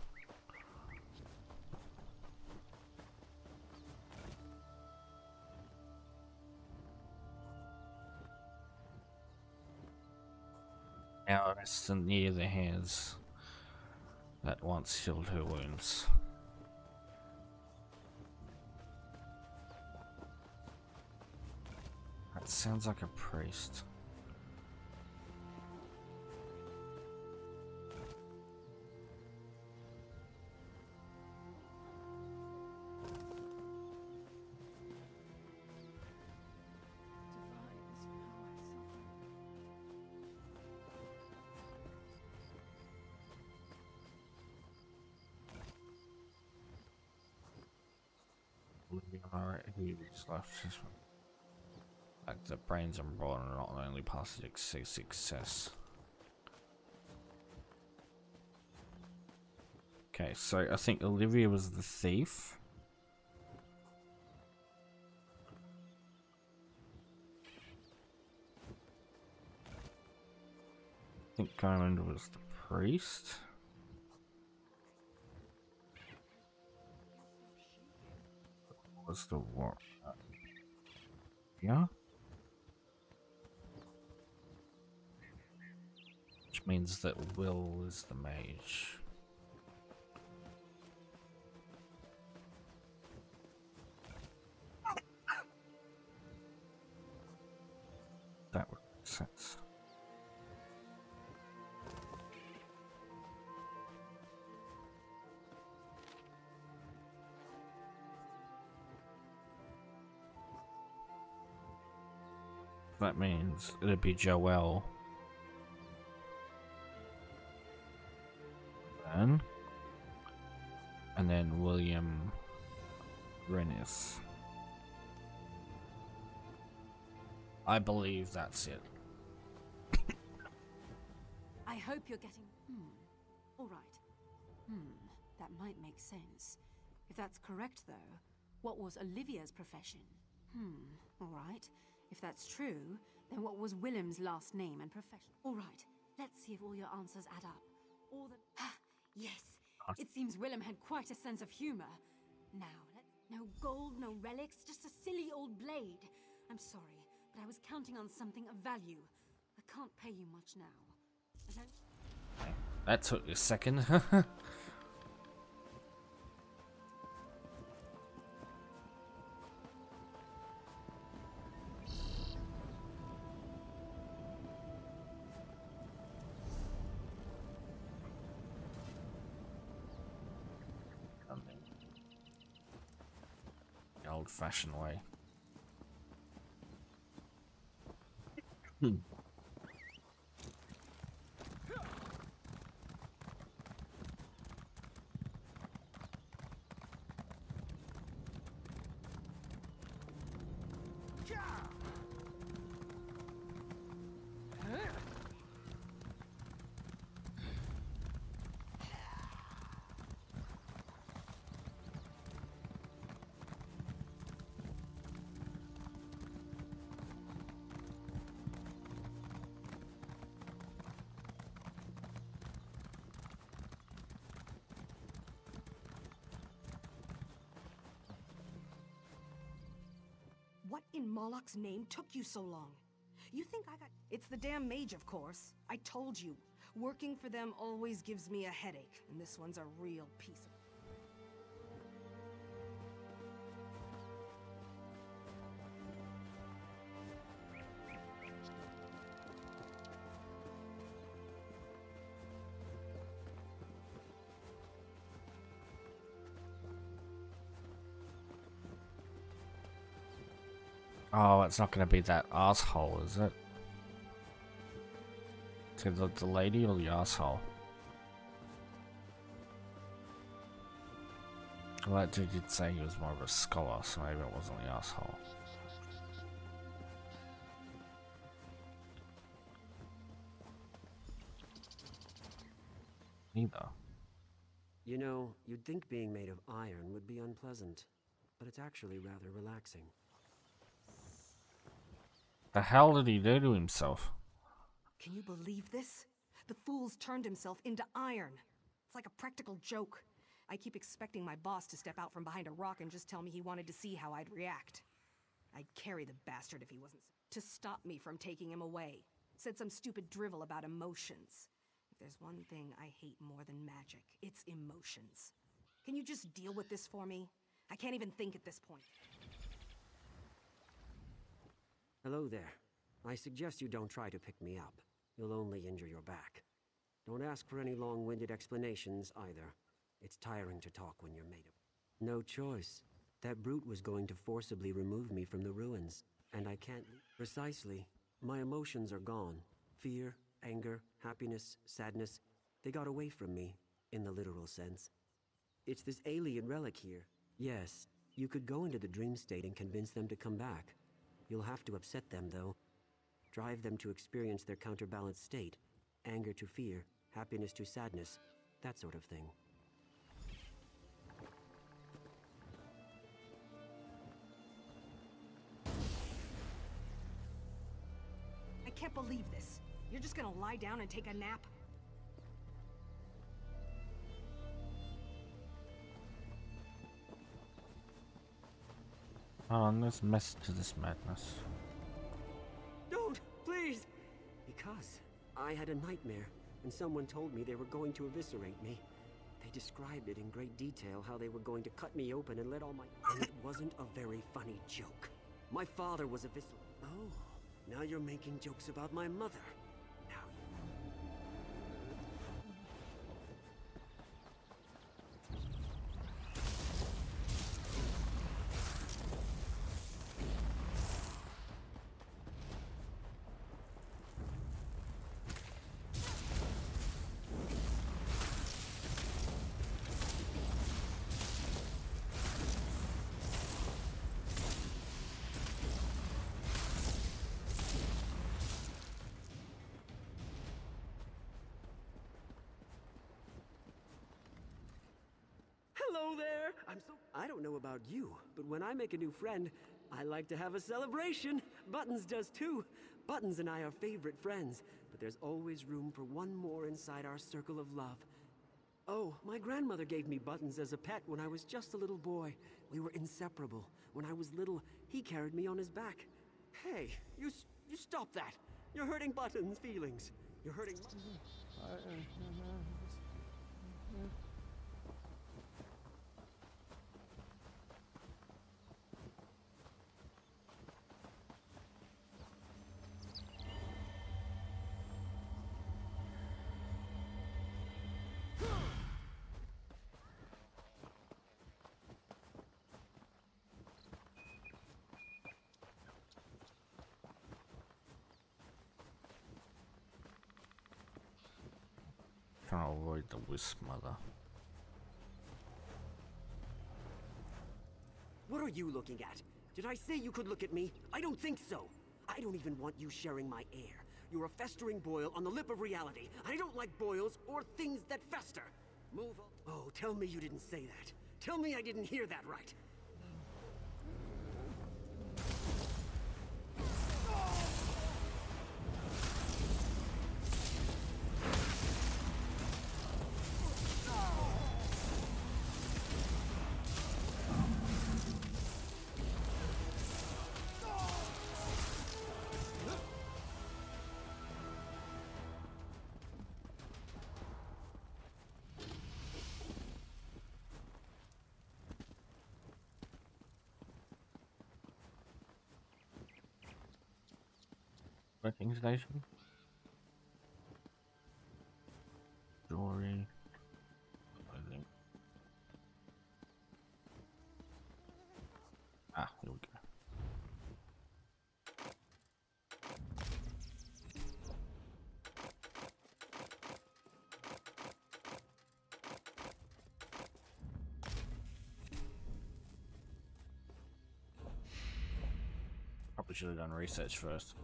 Now rests near the hands that once healed her wounds. That sounds like a priest. Alright, he's left his like the brains and brawn are not only past success. Okay, so I think Olivia was the thief. I think Diamond was the priest. Was the war? Yeah. Which means that Will is the mage. That would make sense. That means it'd be Joel. Then. And then William Rennis. I believe that's it. I hope you're getting... Hmm. All right. Hmm. That might make sense. If that's correct, though, what was Olivia's profession? Hmm. All right. If that's true, then what was Willem's last name and profession? All right. Let's see if all your answers add up. All the... Ah, yes. It seems Willem had quite a sense of humor. Now, let's... No gold, no relics, just a silly old blade. I'm sorry, but I was counting on something of value. I can't pay you much now. I don't... That took a second. The old-fashioned way. Hmm. What in Moloch's name took you so long? You think I got... It's the damn mage, of course. I told you. Working for them always gives me a headache, and this one's a real piece of... Oh, it's not going to be that asshole, is it? To the, the lady or the asshole? Well, that dude did say he was more of a scholar, so maybe it wasn't the asshole. Neither. You know, you'd think being made of iron would be unpleasant, but it's actually rather relaxing. The hell did he do to himself? Can you believe this? The fool's turned himself into iron. It's like a practical joke. I keep expecting my boss to step out from behind a rock and just tell me he wanted to see how I'd react. I'd carry the bastard if he wasn't... To stop me from taking him away. Said some stupid drivel about emotions. If there's one thing I hate more than magic, it's emotions. Can you just deal with this for me? I can't even think at this point. Hello there. I suggest you don't try to pick me up. You'll only injure your back. Don't ask for any long-winded explanations, either. It's tiring to talk when you're made of... No choice. That brute was going to forcibly remove me from the ruins, and I can't... Precisely. My emotions are gone. Fear, anger, happiness, sadness. They got away from me, in the literal sense. It's this alien relic here. Yes, you could go into the dream state and convince them to come back. You'll have to upset them, though. Drive them to experience their counterbalanced state. Anger to fear, happiness to sadness, that sort of thing. I can't believe this. You're just gonna lie down and take a nap? Oh, and there's a message to this madness. Don't, please! Because I had a nightmare, and someone told me they were going to eviscerate me. They described it in great detail, how they were going to cut me open and let all my... And it wasn't a very funny joke. My father was eviscerated. Oh, now you're making jokes about my mother. Now Hello there! I'm so... I don't know about you, but when I make a new friend, I like to have a celebration. Buttons does too. Buttons and I are favorite friends, but there's always room for one more inside our circle of love. Oh, my grandmother gave me Buttons as a pet when I was just a little boy. We were inseparable. When I was little, he carried me on his back. Hey, you, s you stop that! You're hurting Buttons' feelings. You're hurting... Trying to avoid the wisp mother. What are you looking at? Did I say you could look at me? I don't think so. I don't even want you sharing my air. You're a festering boil on the lip of reality. I don't like boils or things that fester. Move on. Oh, tell me you didn't say that. Tell me I didn't hear that right. Working station. Jewelry. I think. Ah, here we go. Probably should have done research first.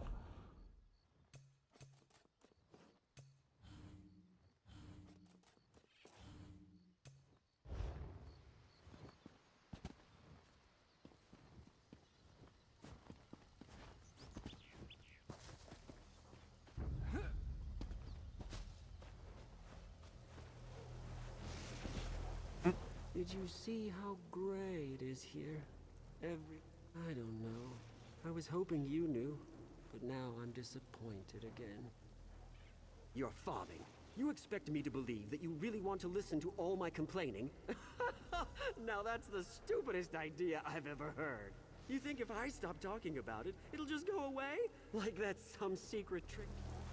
Did you see how gray it is here? Every... I don't know. I was hoping you knew, but now I'm disappointed again. You're fobbing. You expect me to believe that you really want to listen to all my complaining? Now that's the stupidest idea I've ever heard. You think if I stop talking about it, it'll just go away? Like that's some secret trick?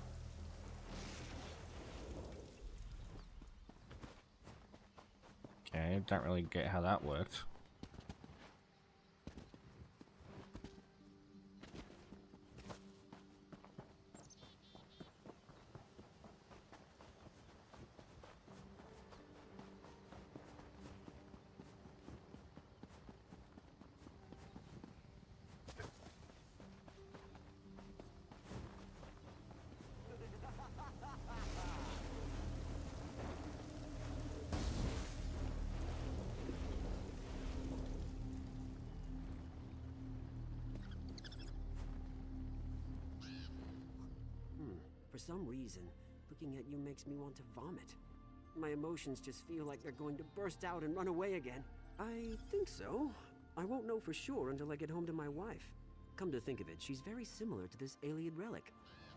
Okay, don't really get how that worked. some reason, looking at you makes me want to vomit. My emotions just feel like they're going to burst out and run away again. I think so. I won't know for sure until I get home to my wife. Come to think of it, she's very similar to this Ayleid relic.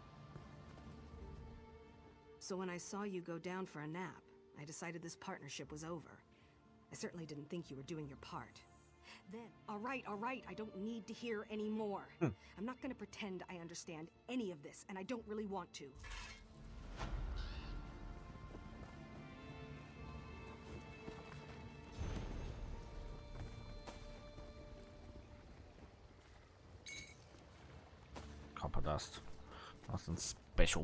So when I saw you go down for a nap, I decided this partnership was over. I certainly didn't think you were doing your part. Then, all right, all right, I don't need to hear any more. Hmm. I'm not gonna pretend I understand any of this, and I don't really want to. Copper dust. Nothing special.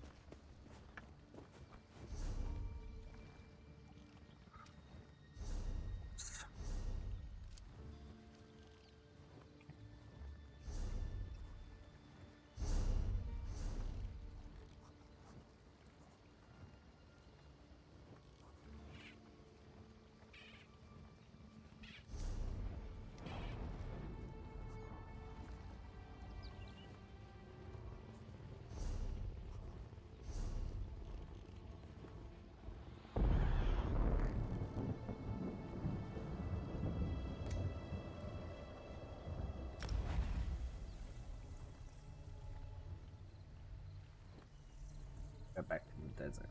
Go back to the desert.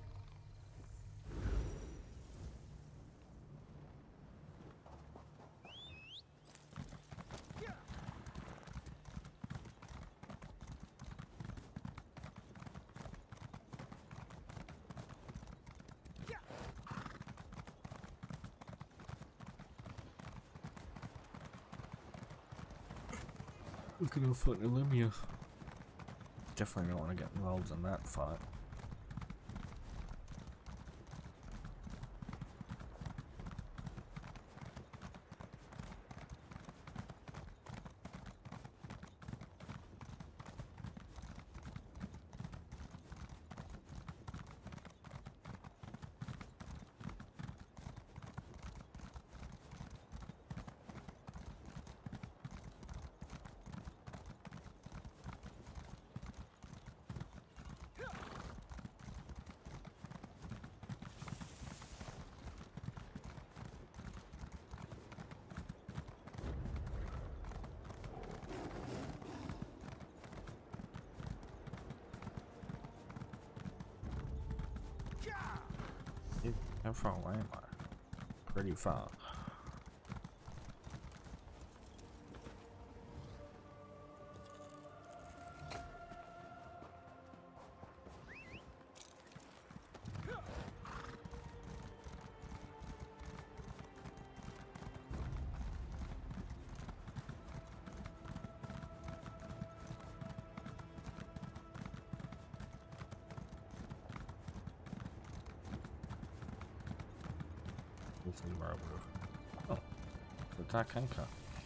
Look at how fucking Limia. Definitely don't want to get involved in that fight. How far away am I? Pretty far. Oh, it's attack anchor.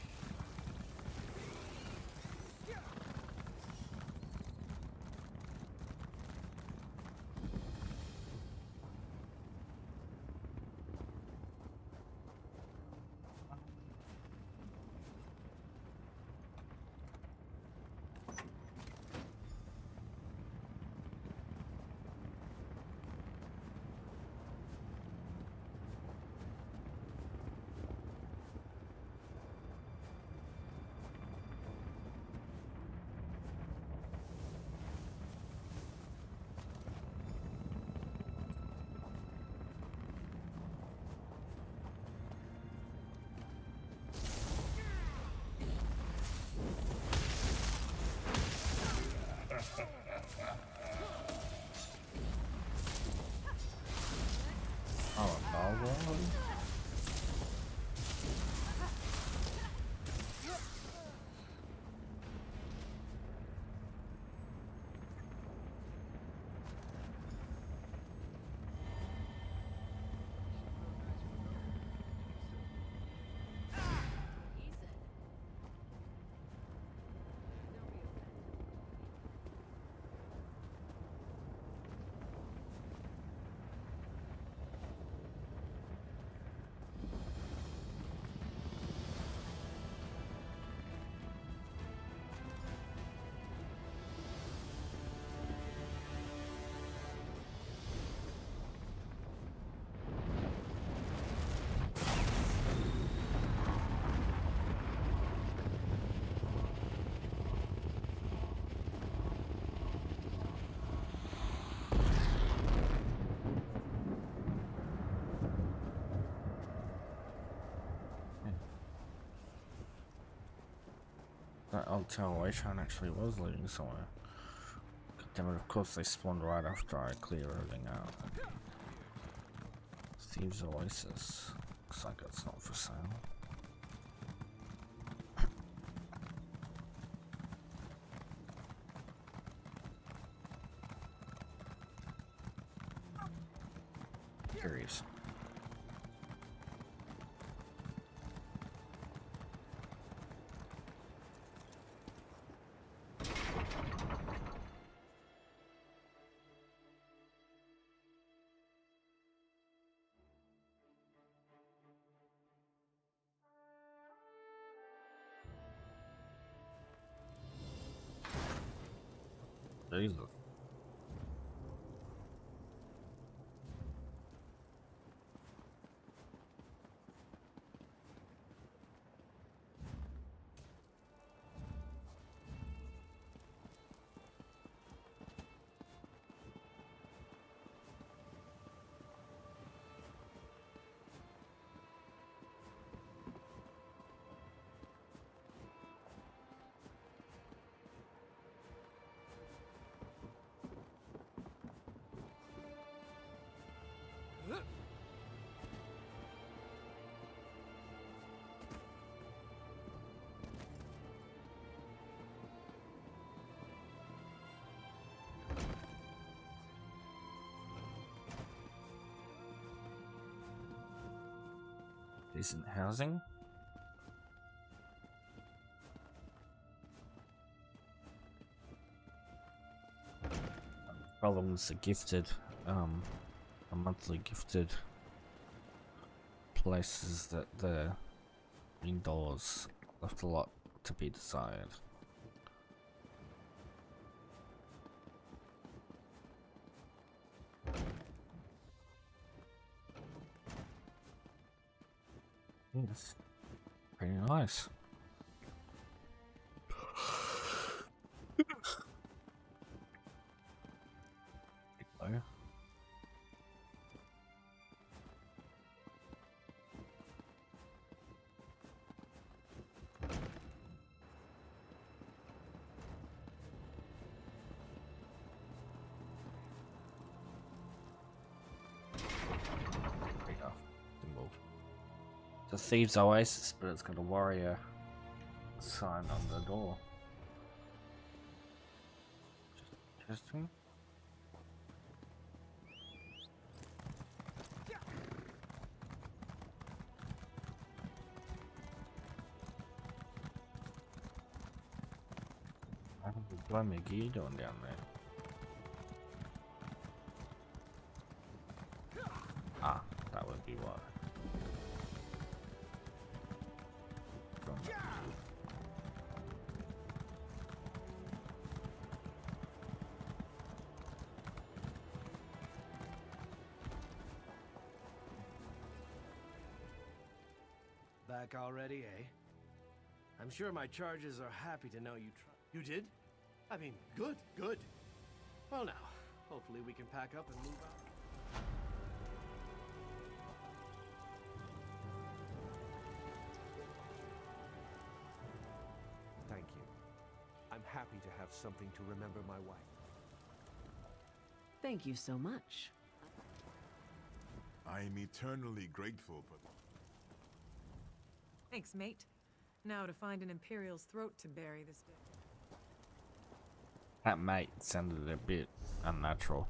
Oh, no, that alteration actually was leading somewhere. God damn it, of course they spawned right after I clear everything out. Thieves Oasis. Looks like it's not for sale. Curious. Jesus. Decent housing. Problems are gifted, um, a monthly gifted places that the indoors left a lot to be desired. Yes, pretty nice. Hello. There you go. Didn't move. The Thieves Oasis, but it's got a warrior sign on the door. Just interesting. What McGee doing down there? Ah, that would be what. Back already, eh? I'm sure my charges are happy to know you tried. You did? I mean, good, good. Well now, hopefully we can pack up and move out. Thank you. I'm happy to have something to remember my wife. Thank you so much. I am eternally grateful for... Thanks, mate. Now to find an Imperial's throat to bury this day. That mate sounded a bit unnatural.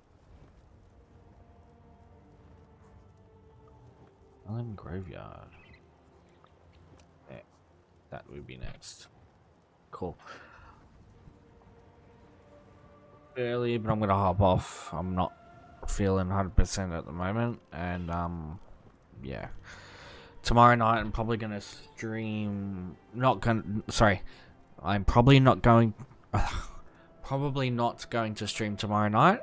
Island Graveyard. Yeah, that would be next. Cool. Early, but I'm gonna hop off. I'm not feeling one hundred percent at the moment, and um, yeah. Tomorrow night, I'm probably gonna stream. Not gonna. Sorry, I'm probably not going. Uh, probably not going to stream tomorrow night.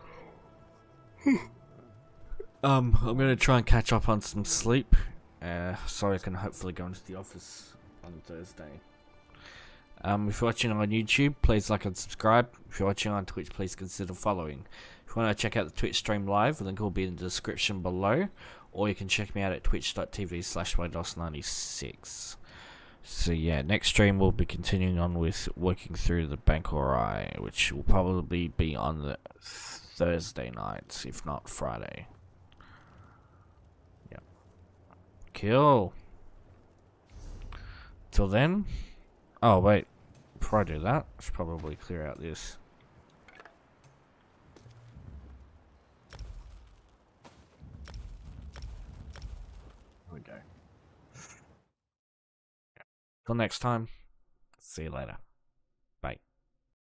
um, I'm gonna try and catch up on some sleep, uh, so I can hopefully go into the office on Thursday. Um, if you're watching on YouTube, please like and subscribe. If you're watching on Twitch, please consider following. If you want to check out the Twitch stream live, the link will be in the description below. Or you can check me out at twitch dot t v slash y dos ninety-six. So yeah, next stream we'll be continuing on with working through the Bangkorai, which will probably be on the Thursday nights, if not Friday. Yep. Cool. Till then. Oh wait, before I do that, I should probably clear out this. There we go. Till next time. See you later.